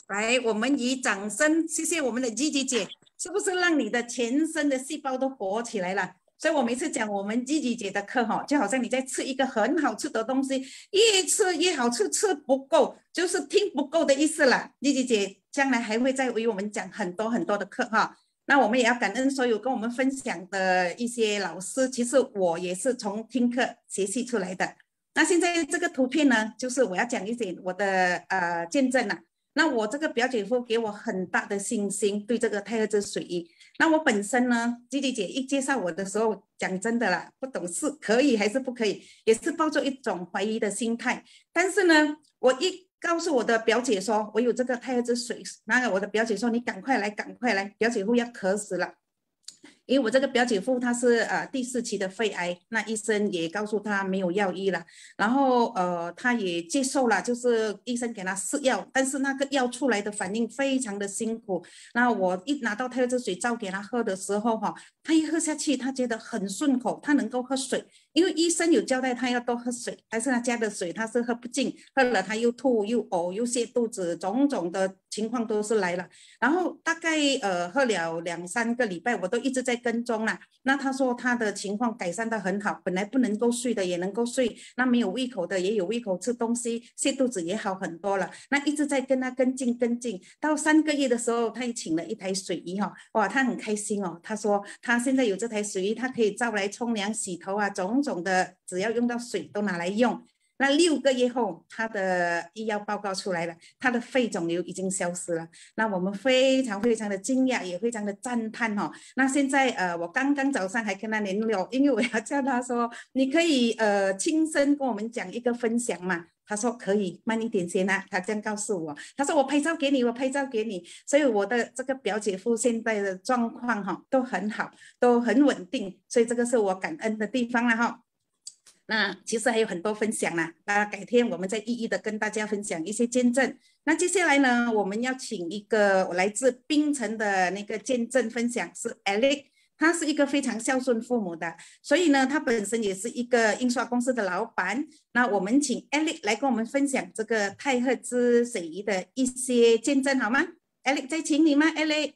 来，我们以掌声谢谢我们的 G G 姐，是不是让你的全身的细胞都活起来了？所以我每次讲我们 G G 姐的课哈，就好像你在吃一个很好吃的东西，越吃越好吃，吃不够就是听不够的意思了。G G 姐将来还会再为我们讲很多很多的课哈。那我们也要感恩所有跟我们分享的一些老师，其实我也是从听课学习出来的。那现在这个图片呢，就是我要讲一点我的呃见证了。那我这个表姐夫给我很大的信心，对这个太赫兹水银。那我本身呢，吉吉姐一介绍我的时候，讲真的啦，不懂是可以还是不可以，也是抱着一种怀疑的心态。但是呢，我一告诉我的表姐说，我有这个太赫兹水，那个我的表姐说，你赶快来，赶快来，表姐夫要渴死了。因为我这个表姐夫他是呃第四期的肺癌，那医生也告诉他没有药医了，然后呃他也接受了，就是医生给他试药，但是那个药出来的反应非常的辛苦。那我一拿到太赫兹水照给他喝的时候哈，他一喝下去，他觉得很顺口，他能够喝水，因为医生有交代他要多喝水，但是他加的水他是喝不进，喝了他又吐又呕又泻肚子，种种的情况都是来了。然后大概呃喝了两三个礼拜，我都一直在跟踪啦。那他说他的情况改善得很好，本来不能够睡的也能够睡，那没有胃口的也有胃口吃东西，泻肚子也好很多了。那一直在跟他跟进跟进，到三个月的时候，他也请了一台水仪哈、哦，哇，他很开心哦。他说他现在有这台水仪，他可以照来冲凉、洗头啊，种种的，只要用到水都拿来用。那六个月后，他的医药报告出来了，他的肺肿瘤已经消失了。那我们非常非常的惊讶，也非常的赞叹哦。那现在呃，我刚刚早上还跟他联络，因为我要叫他说，你可以呃亲身跟我们讲一个分享嘛。他说可以，慢一点先啊。他这样告诉我，他说我拍照给你，我拍照给你。所以我的这个表姐夫现在的状况哈、哦、都很好，都很稳定，所以这个是我感恩的地方了哈、哦。那其实还有很多分享啦，那改天我们再一一的跟大家分享一些见证。那接下来呢，我们要请一个来自槟城的那个见证分享是 Alex， 他是一个非常孝顺父母的，所以呢，他本身也是一个印刷公司的老板。那我们请 Alex 来跟我们分享这个太赫兹水仪的一些见证好吗 ？Alex 再请你吗 ？Alex，Alex，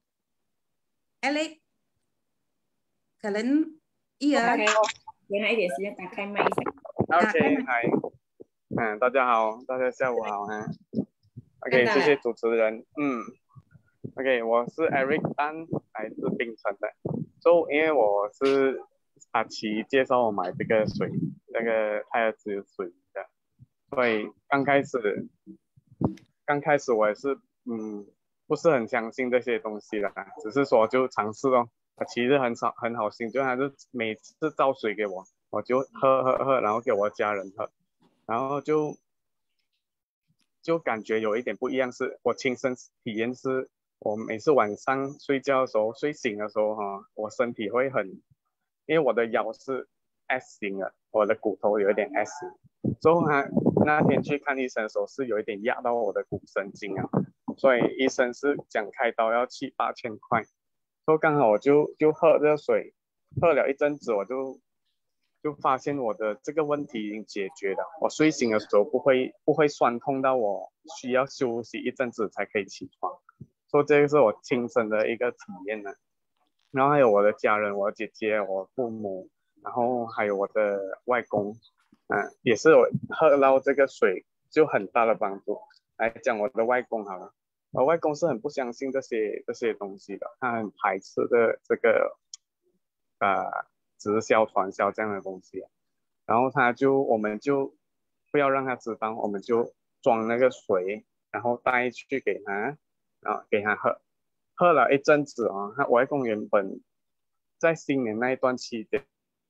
可能一儿。 给他一点时间打开麦一下。 OK， 嗨，嗯，大家好，大家下午好啊。OK， 谢谢主持人。嗯 ，OK， 我是 Eric Tan， 来自槟城的。So， 因为我是阿奇介绍我买这个水，那个太赫兹水的，所以刚开始，刚开始我也是嗯不是很相信这些东西的，只是说就尝试咯。其实很少很好心，就他就每次倒水给我，我就喝喝喝，然后给我家人喝，然后就就感觉有一点不一样，是我亲身体验是，我每次晚上睡觉的时候，睡醒的时候哈，我身体会很，因为我的腰是 S 型的，我的骨头有一点 S 型，所以他那天去看医生的时候是有一点压到我的骨神经啊，所以医生是讲开刀要七八千块。所以刚好我就就喝这水，喝了一阵子，我就就发现我的这个问题已经解决了。我睡醒的时候不会不会酸痛到我需要休息一阵子才可以起床，所以这个是我亲身的一个体验呢。然后还有我的家人，我的姐姐，我父母，然后还有我的外公，嗯，也是我喝到这个水就很大的帮助。来讲我的外公好了。我外公是很不相信这些这些东西的，他很排斥的这个呃直销传销这样的东西，然后他就我们就不要让他知道，我们就装那个水，然后带去给他，然后给他喝，喝了一阵子啊，他外公原本在新年那一段期间。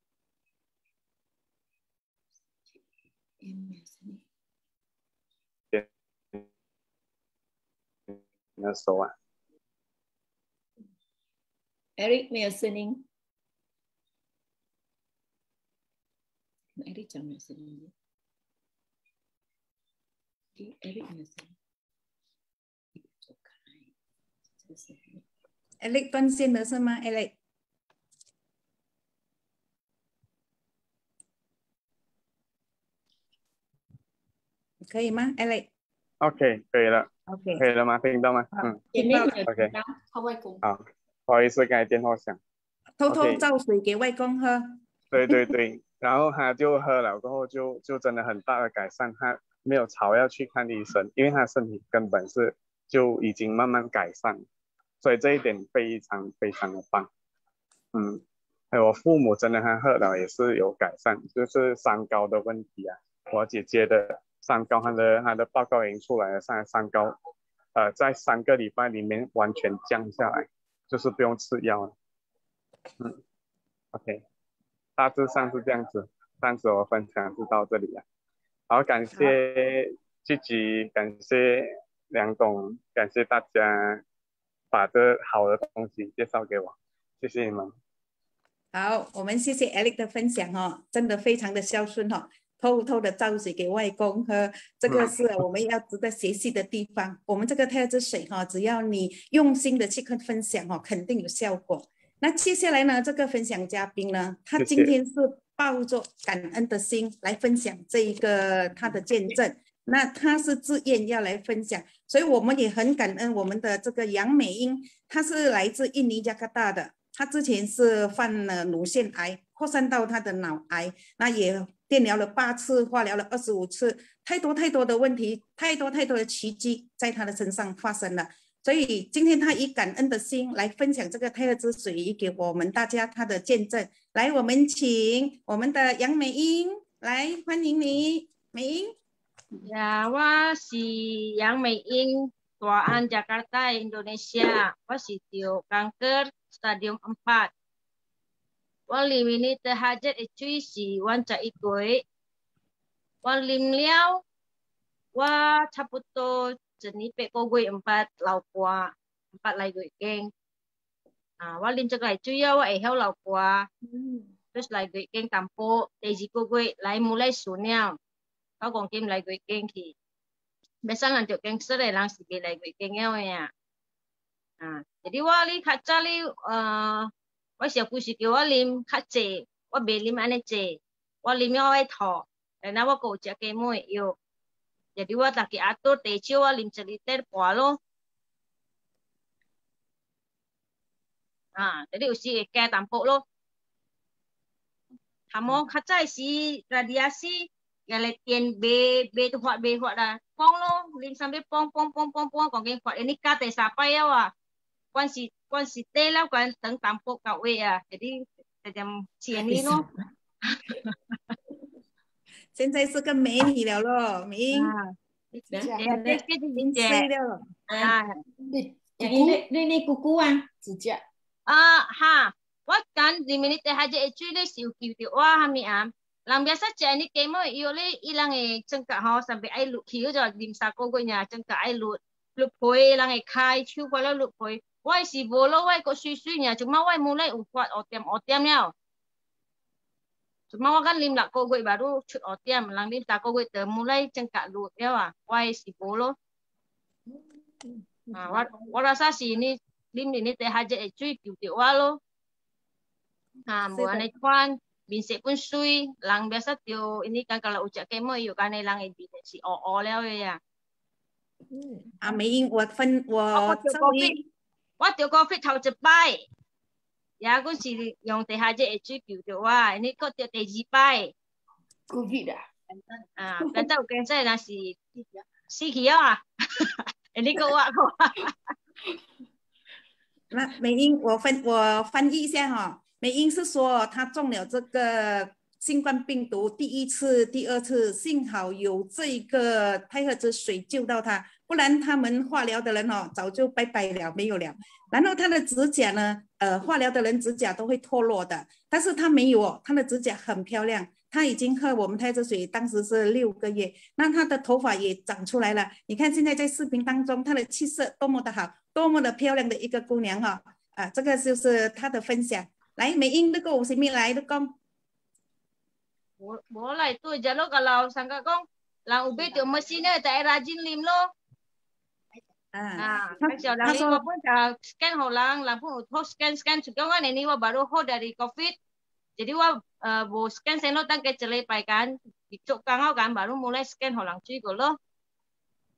的时候啊 ，Eric 没有声音 ，Eric 讲没有声音 ，Eric 没有声音，走开，这个声音 Alex 断线了是吗 ？Alex， 可以吗 ？Alex， OK， 可以了。 OK， 可以了吗？听到吗？嗯。 姐妹有听到 OK， 他外公。 好，不好意思，刚才电话响。 偷偷 OK， 倒水给外公喝。 对对对，然后他就喝了过后就就真的很大的改善，他没有吵要去看医生，因为他身体根本是就已经慢慢改善，所以这一点非常非常的棒。嗯，还有我父母真的他喝了也是有改善，就是三高的问题啊，我姐姐的三高，她的她的报告已经出来了，三三高，呃，在三个礼拜里面完全降下来，就是不用吃药了。嗯 ，OK。大致上是这样子，暂时我分享是到这里了。好，感谢G G，感谢梁董，感谢大家把这好的东西介绍给我，谢谢你们。 好，我们谢谢 Alex 的分享哦，真的非常的孝顺哦，偷偷的倒水给外公喝，这个是我们要值得学习的地方。我们这个太阳之水哈、哦，只要你用心的去分享哦，肯定有效果。那接下来呢，这个分享嘉宾呢，他今天是抱着感恩的心来分享这一个他的见证。那他是自愿要来分享，所以我们也很感恩我们的这个杨美英，她是来自印尼加卡大的，她之前是患了乳腺癌，扩散到她的脑癌，那也电疗了八次，化疗了二十五次，太多太多的问题，太多太多的奇迹在她的身上发生了。所以今天他以感恩的心来分享这个太和之水给我们大家他的见证。来，我们请我们的杨美英来欢迎你，美英。 Ya, wa si Yang Mei Ing, Tuaan Jakarta, Indonesia. Wa si Tio kanker stadium empat. Wa lim ini terhajat ecui si wan ca ikoi. Wa lim liao. Wa caputo jenis pekogoi empat lau kuah. Empat lai goi geng. Ah, wa lim cak lai cui ya wa ehau lau kuah. Terus lai goi geng tampo. Teji kogoi lai mulai sunyao. Có còn kim lại gửi kênh thì bây giờ làm được kênh sơ để làm gì lại gửi kênh nhau nha. À, jadi wali kaca li, wali siapa kusi ke wali kaca, wali beli mana ce, wali mi awal thọ, dan awal kau cak kemu yo. Jadi wali tak atur teci wali cerita poalo. À, jadi usi ke tampuk lo. Kamu kaca si radiasi. Yang latihan B, B tu buat B buat dah. Pong lo, lim sambil pong pong pong pong pong. Kau kena buat ini kata siapa ya wah. Kuan si kuan si teh lah kuan teng tampuk kau ya. Jadi macam cian ni lo. 现在是个美女了咯，美英。 啊， Dah, ya, dah. kita kita 零岁了。 Ah, 啊， yang ini ini ini kuku ah. 指甲。 啊哈，我kan di minit teh haja ecu le si uki uki wah kami am. Lang biasa cak ni kemo iyo le ilang e cengkak ha sampai ai lut kiu jo dim sako go nya cengkak ai lut lut poi lang e khai chu pala lut poi wai si bolo wai ko sui sui nya cuma wai mulai upat otiam otiam nya cuma wai kan lim lak ko go baru cut otiam lang lim sako go te mulai cengkak lut ya wa wai si bolo ah wa wa rasa si ni lim ni teh haja e cui piu ti walo ah buan ai kwan binsek pun sui lang biasa tio ini kan kalau ucap kemo yuk kan lang ibi si o o leo ya 啊，美英，我分我稍微， 我tio covid 头一摆呀我是用地下这一追求的哇ini kok tio 第二摆 covid 啊， 啊反正有跟这那是死去啊ini kok 我那美英，我分我翻译一下哈、哦。美英是说她中了这个新冠病毒第一次、第二次，幸好有这个太和之水救到她，不然他们化疗的人哦早就拜拜了，没有了。然后她的指甲呢，呃，化疗的人指甲都会脱落的，但是她没有哦，她的指甲很漂亮。她已经喝我们太和之水，当时是六个月，那她的头发也长出来了。你看现在在视频当中，她的气色多么的好，多么的漂亮的一个姑娘哈、哦！啊，这个就是她的分享。来，美英，那个有什么来的讲？ 我我来tu jalo kalau sangka kong lang ube tio mesin ni tak rajin lim lo. 啊， Ah, kan siya lang ni pun sa scan ho lang, lang pun ho scan scan juga kan ini wa baru ho dari covid. Jadi wa uh, bo scan seno tang ke celai pai kan, dicuk kang ho kan baru mulai scan ho lang cui ko lo.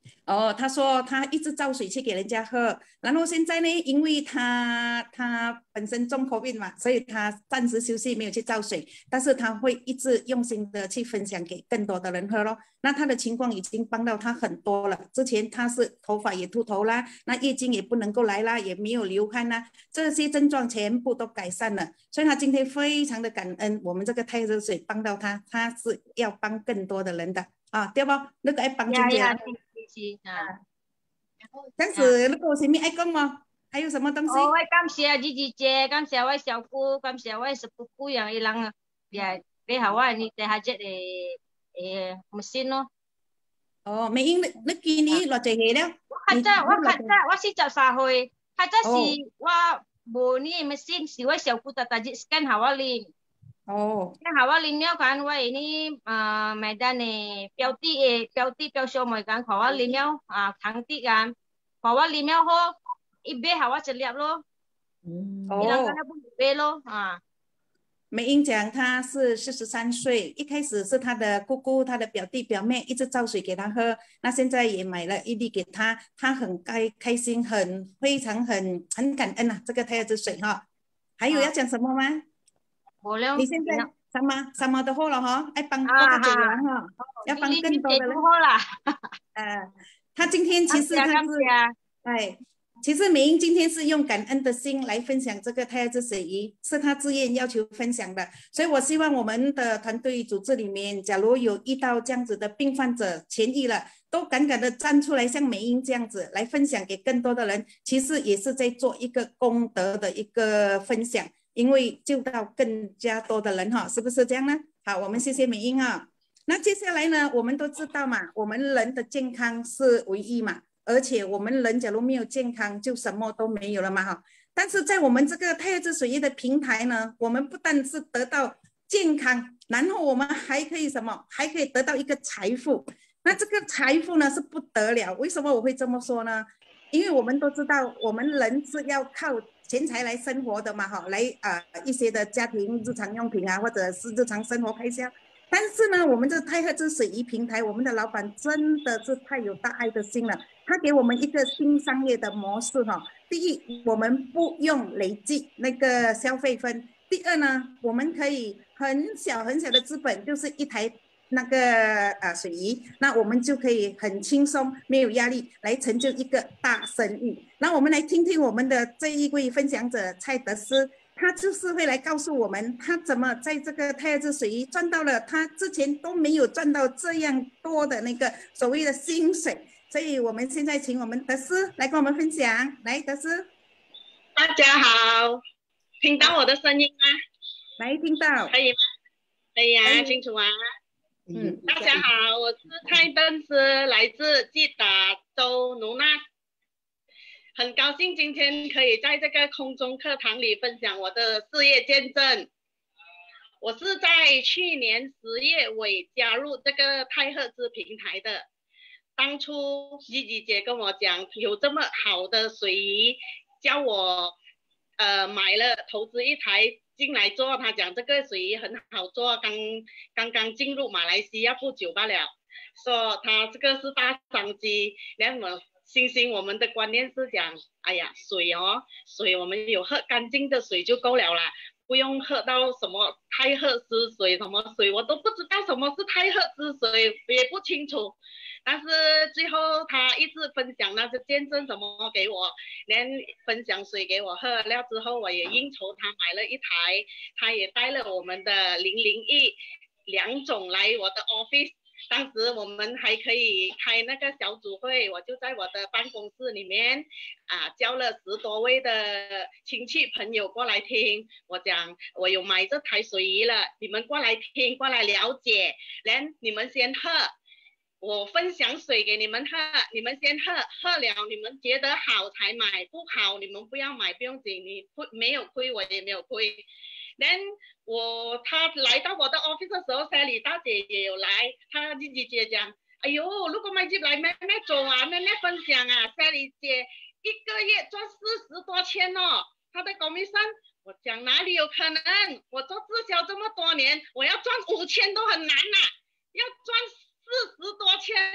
哦，他说他一直造水去给人家喝，然后现在呢，因为他他本身中 COVID 嘛，所以他暂时休息没有去造水，但是他会一直用心的去分享给更多的人喝咯。那他的情况已经帮到他很多了，之前他是头发也秃头啦，那月经也不能够来啦，也没有流汗啦，这些症状全部都改善了，所以他今天非常的感恩我们这个太热水帮到他，他是要帮更多的人的啊，对不？那个要帮助别人。 啊， 这样子，你有什么爱讲吗？还有什么东西？ 哦，我感謝G G姐，感謝我小姑，感謝我十姑姑yang ilang ya俾下我你哋下只誒誒唔先咯。 哦，美英，你你見你落濟氣了？ 我較早，我較早，我四十三歲，較早是我無呢唔先，是我小姑特特只 scan 下我練。 哦。 scan 下我練了間，我呢啊買單誒表弟誒表弟表兄妹間，看我練了啊堂弟間，看我練了好。一杯好，我就粒咯。嗯，一两个那不一杯咯啊。 美英讲她是四十三岁，一开始是她的姑姑、她的表弟、表妹一直造水给她喝，那现在也买了一粒给她，她很开开心，很非常很很感恩啊，这个太阳之水哈。还有要讲什么吗？ 冇了。 你现在什么什么都好了哈，爱帮多个姐人哈，要帮更多的人。 好啦。 呃，她今天其实她是哎。其实美英今天是用感恩的心来分享这个太阳之水仪，是她自愿要求分享的，所以我希望我们的团队组织里面，假如有遇到这样子的病患者痊愈了，都敢敢的站出来，像美英这样子来分享给更多的人，其实也是在做一个功德的一个分享，因为救到更加多的人哈，是不是这样呢？好，我们谢谢美英啊。那接下来呢，我们都知道嘛，我们人的健康是唯一嘛。而且我们人假如没有健康，就什么都没有了嘛哈。但是在我们这个太阳之水液的平台呢，我们不但是得到健康，然后我们还可以什么？还可以得到一个财富。那这个财富呢是不得了，为什么我会这么说呢？因为我们都知道，我们人是要靠钱财来生活的嘛哈，来啊、呃、一些的家庭日常用品啊，或者是日常生活开销。但是呢，我们这太和之水仪平台，我们的老板真的是太有大爱的心了。他给我们一个新商业的模式哈。第一，我们不用累计那个消费分；第二呢，我们可以很小很小的资本，就是一台那个呃水仪，那我们就可以很轻松，没有压力来成就一个大生意。那我们来听听我们的这一位分享者蔡德斯。他就是会来告诉我们，他怎么在这个太阳之水仪赚到了他之前都没有赚到这样多的那个所谓的薪水。所以我们现在请我们德斯来跟我们分享。来，德斯。 大家好，听到我的声音吗？ 来，听到。 可以吗？可以啊，清楚啊。嗯，大家好，我是蔡德斯，来自吉打州努纳。很高兴今天可以在这个空中课堂里分享我的事业见证。我是在去年十月尾加入这个太赫兹平台的。当初G G姐跟我讲有这么好的水仪，叫我呃买了投资一台进来做。她讲这个水仪很好做，刚刚刚进入马来西亚不久罢了，说她这个是大商机。然后星星我们的观念是讲，哎呀，水哦，水我们有喝干净的水就够了啦，不用喝到什么太赫兹水，什么水我都不知道什么是太赫兹水，也不清楚。但是最后他一直分享那些见证什么给我，连分享水给我喝了之后，我也应酬他买了一台，他也带了我们的零零一两种来我的 office。当时我们还可以开那个小组会，我就在我的办公室里面啊，叫了十多位的亲戚朋友过来听。我讲我有买这台水仪了，你们过来听，过来了解，然后你们先喝，我分享水给你们喝，你们先喝，喝了你们觉得好才买，不好你们不要买，不用紧，你不没有亏，我也没有亏。then 我他来到我的 office 的时候 ，Sally 大姐也有来，她自己姐讲，哎呦，如果买进来妹妹走啊，妹妹分享啊 ，Sally 姐一个月赚四十多千哦，她的 commission， 我讲哪里有可能？我做直销这么多年，我要赚五千都很难呐、啊，要赚四十多千，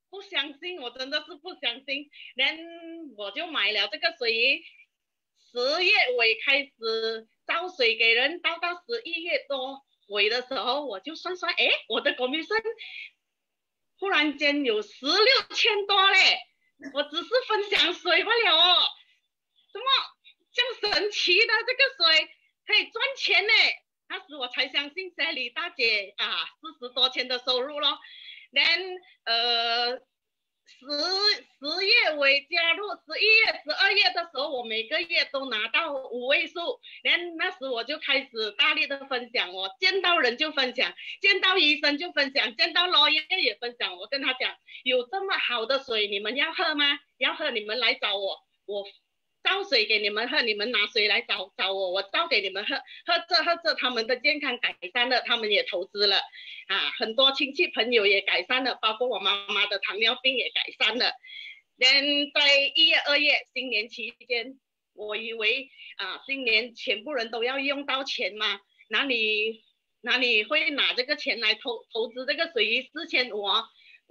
不相信，我真的是不相信。然后我就买了这个水鱼，十月尾开始招水给人，到到十一月多尾的时候，我就算算，哎，我的commission忽然间有十六千多嘞，我只是分享水罢了哦，怎么这样神奇的这个水可以赚钱呢？那时我才相信Sally大姐啊，四十多千的收入咯。then 呃十十月尾加入，十一月、十二月的时候，我每个月都拿到五位数。then 那时我就开始大力的分享，我见到人就分享，见到医生就分享，见到 lawyer 也分享。我跟他讲，有这么好的水，你们要喝吗？要喝你们来找我，我倒水给你们喝，你们拿水来找找我，我倒给你们喝，喝着喝着他们的健康改善了，他们也投资了啊，很多亲戚朋友也改善了，包括我妈妈的糖尿病也改善了。then 在一月二月新年期间，我以为啊新年全部人都要用到钱嘛，哪里哪里会拿这个钱来投投资这个水鱼四千五哦，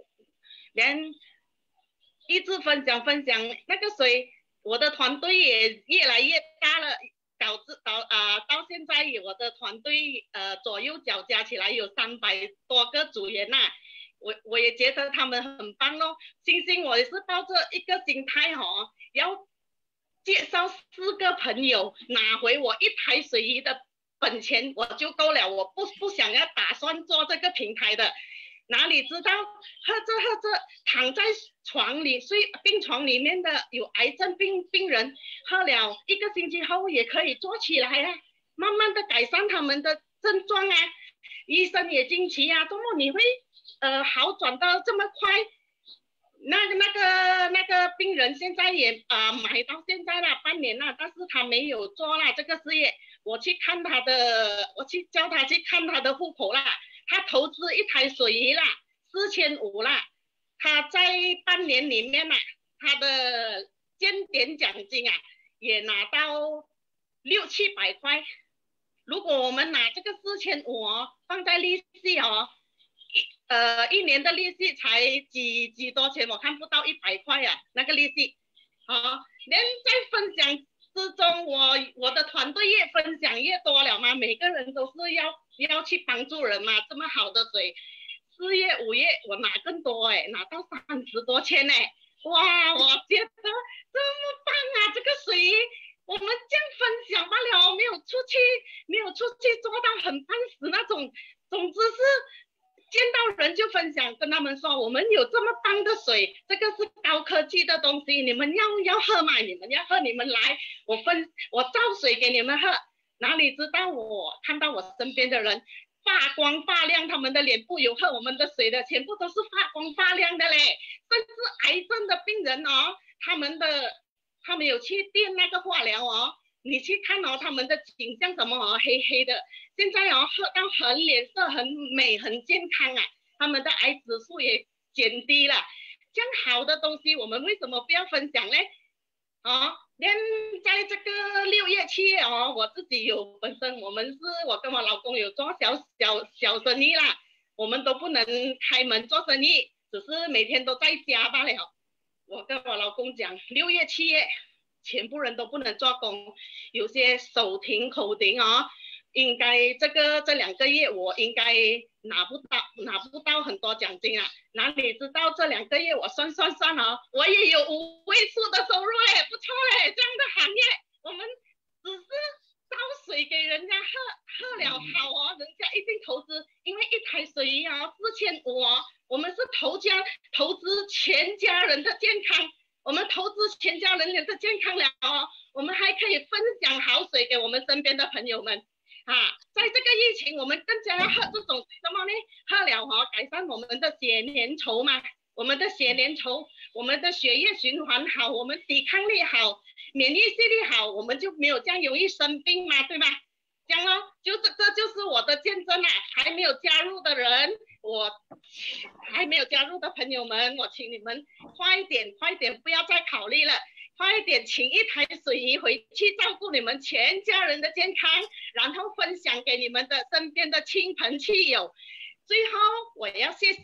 then 一直分享分享那个水。我的团队也越来越大了，导致到啊、呃、到现在我的团队呃左右脚加起来有三百多个组员呐、啊，我我也觉得他们很棒咯。星星我也是抱着一个心态哦，要介绍四个朋友拿回我一台水鱼的本钱我就够了，我不不想要打算做这个平台的。哪里知道喝着喝着躺在床里睡病床里面的有癌症病病人，喝了一个星期后也可以坐起来啊，慢慢的改善他们的症状啊，医生也惊奇啊，怎么你会呃好转到这么快？那个那个那个病人现在也啊、呃、买到现在了半年了，但是他没有做了这个事业，我去看他的，我去叫他去看他的户口啦。他投资一台水鱼啦，四千五啦，他在半年里面啊，他的建点奖金啊也拿到六七百块。如果我们拿这个四千五哦，放在利息哦，一呃一年的利息才几几多钱，我看不到一百块啊，那个利息。好，连在分享之中，我我的团队越分享越多了嘛，每个人都是要要去帮助人嘛，这么好的水，四月五月我拿更多哎，拿到三十多千哎，哇，我觉得这么棒啊，这个水我们这样分享罢了，没有出去没有出去做到很半死那种，总之是见到人就分享，跟他们说我们有这么棒的水，这个是高科技的东西，你们要要喝嘛，你们要喝你们来，我分我倒水给你们喝。哪里知道我看到我身边的人发光发亮，他们的脸部有喝我们的水的全部都是发光发亮的嘞，甚至癌症的病人哦，他们的他们有去垫那个化疗哦，你去看哦，他们的景象什么哦，黑黑的，现在哦喝到很脸色很美很健康啊，他们的癌指数也减低了，这样好的东西我们为什么不要分享呢？哦，连在这个六月七月哦，我自己有本身我们是我跟我老公有做小小小生意啦，我们都不能开门做生意，只是每天都在家罢了。我跟我老公讲，六月七月全部人都不能做工，有些手停口停哦，应该这个这两个月我应该拿不到拿不到很多奖金啊，哪里知道这两个月我算算算哦，我也有五位数的收入嘞，不错嘞，这样的行业我们只是倒水给人家喝，喝了好哦，人家一定投资，因为一台水鱼哦四千五哦，我们是投家投资全家人的健康，我们投资全家人的健康了哦，我们还可以分享好水给我们身边的朋友们啊，在这个疫情我们更加要喝这种什么呢？喝了哦，改善我们的血粘稠嘛，我们的血粘稠，我们的血液循环好，我们抵抗力好，免疫系力好，我们就没有这样容易生病嘛，对吧？这样哦，就是这就是我的见证啊！还没有加入的人，我还没有加入的朋友们，我请你们快点快点，不要再考虑了，快点请一台水鱼回去照顾你们全家人的健康，然后分享给你们的身边的亲朋戚友。最后我要谢谢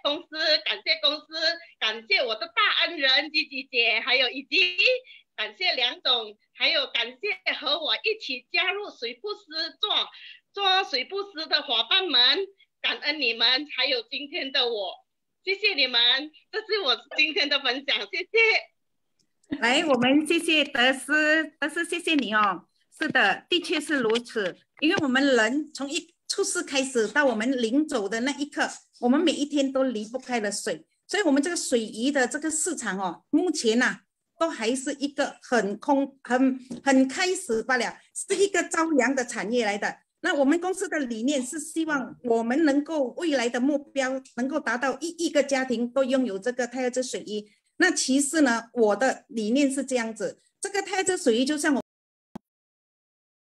公司，感谢公司，感谢我的大恩人吉吉姐，还有以及感谢梁总，还有感谢和我一起加入水布施做做水布施的伙伴们，感恩你们，还有今天的我，谢谢你们，这是我今天的分享，谢谢。 来，我们谢谢德斯，德斯谢谢你哦。是的，的确是如此，因为我们人从一出世开始到我们临走的那一刻，我们每一天都离不开了水，所以我们这个水鱼的这个市场哦，目前呐、啊、都还是一个很空、很很开始罢了，是一个朝阳的产业来的。那我们公司的理念是希望我们能够未来的目标能够达到一亿个家庭都拥有这个太阳之水鱼。那其实呢，我的理念是这样子，这个太阳之水鱼就像我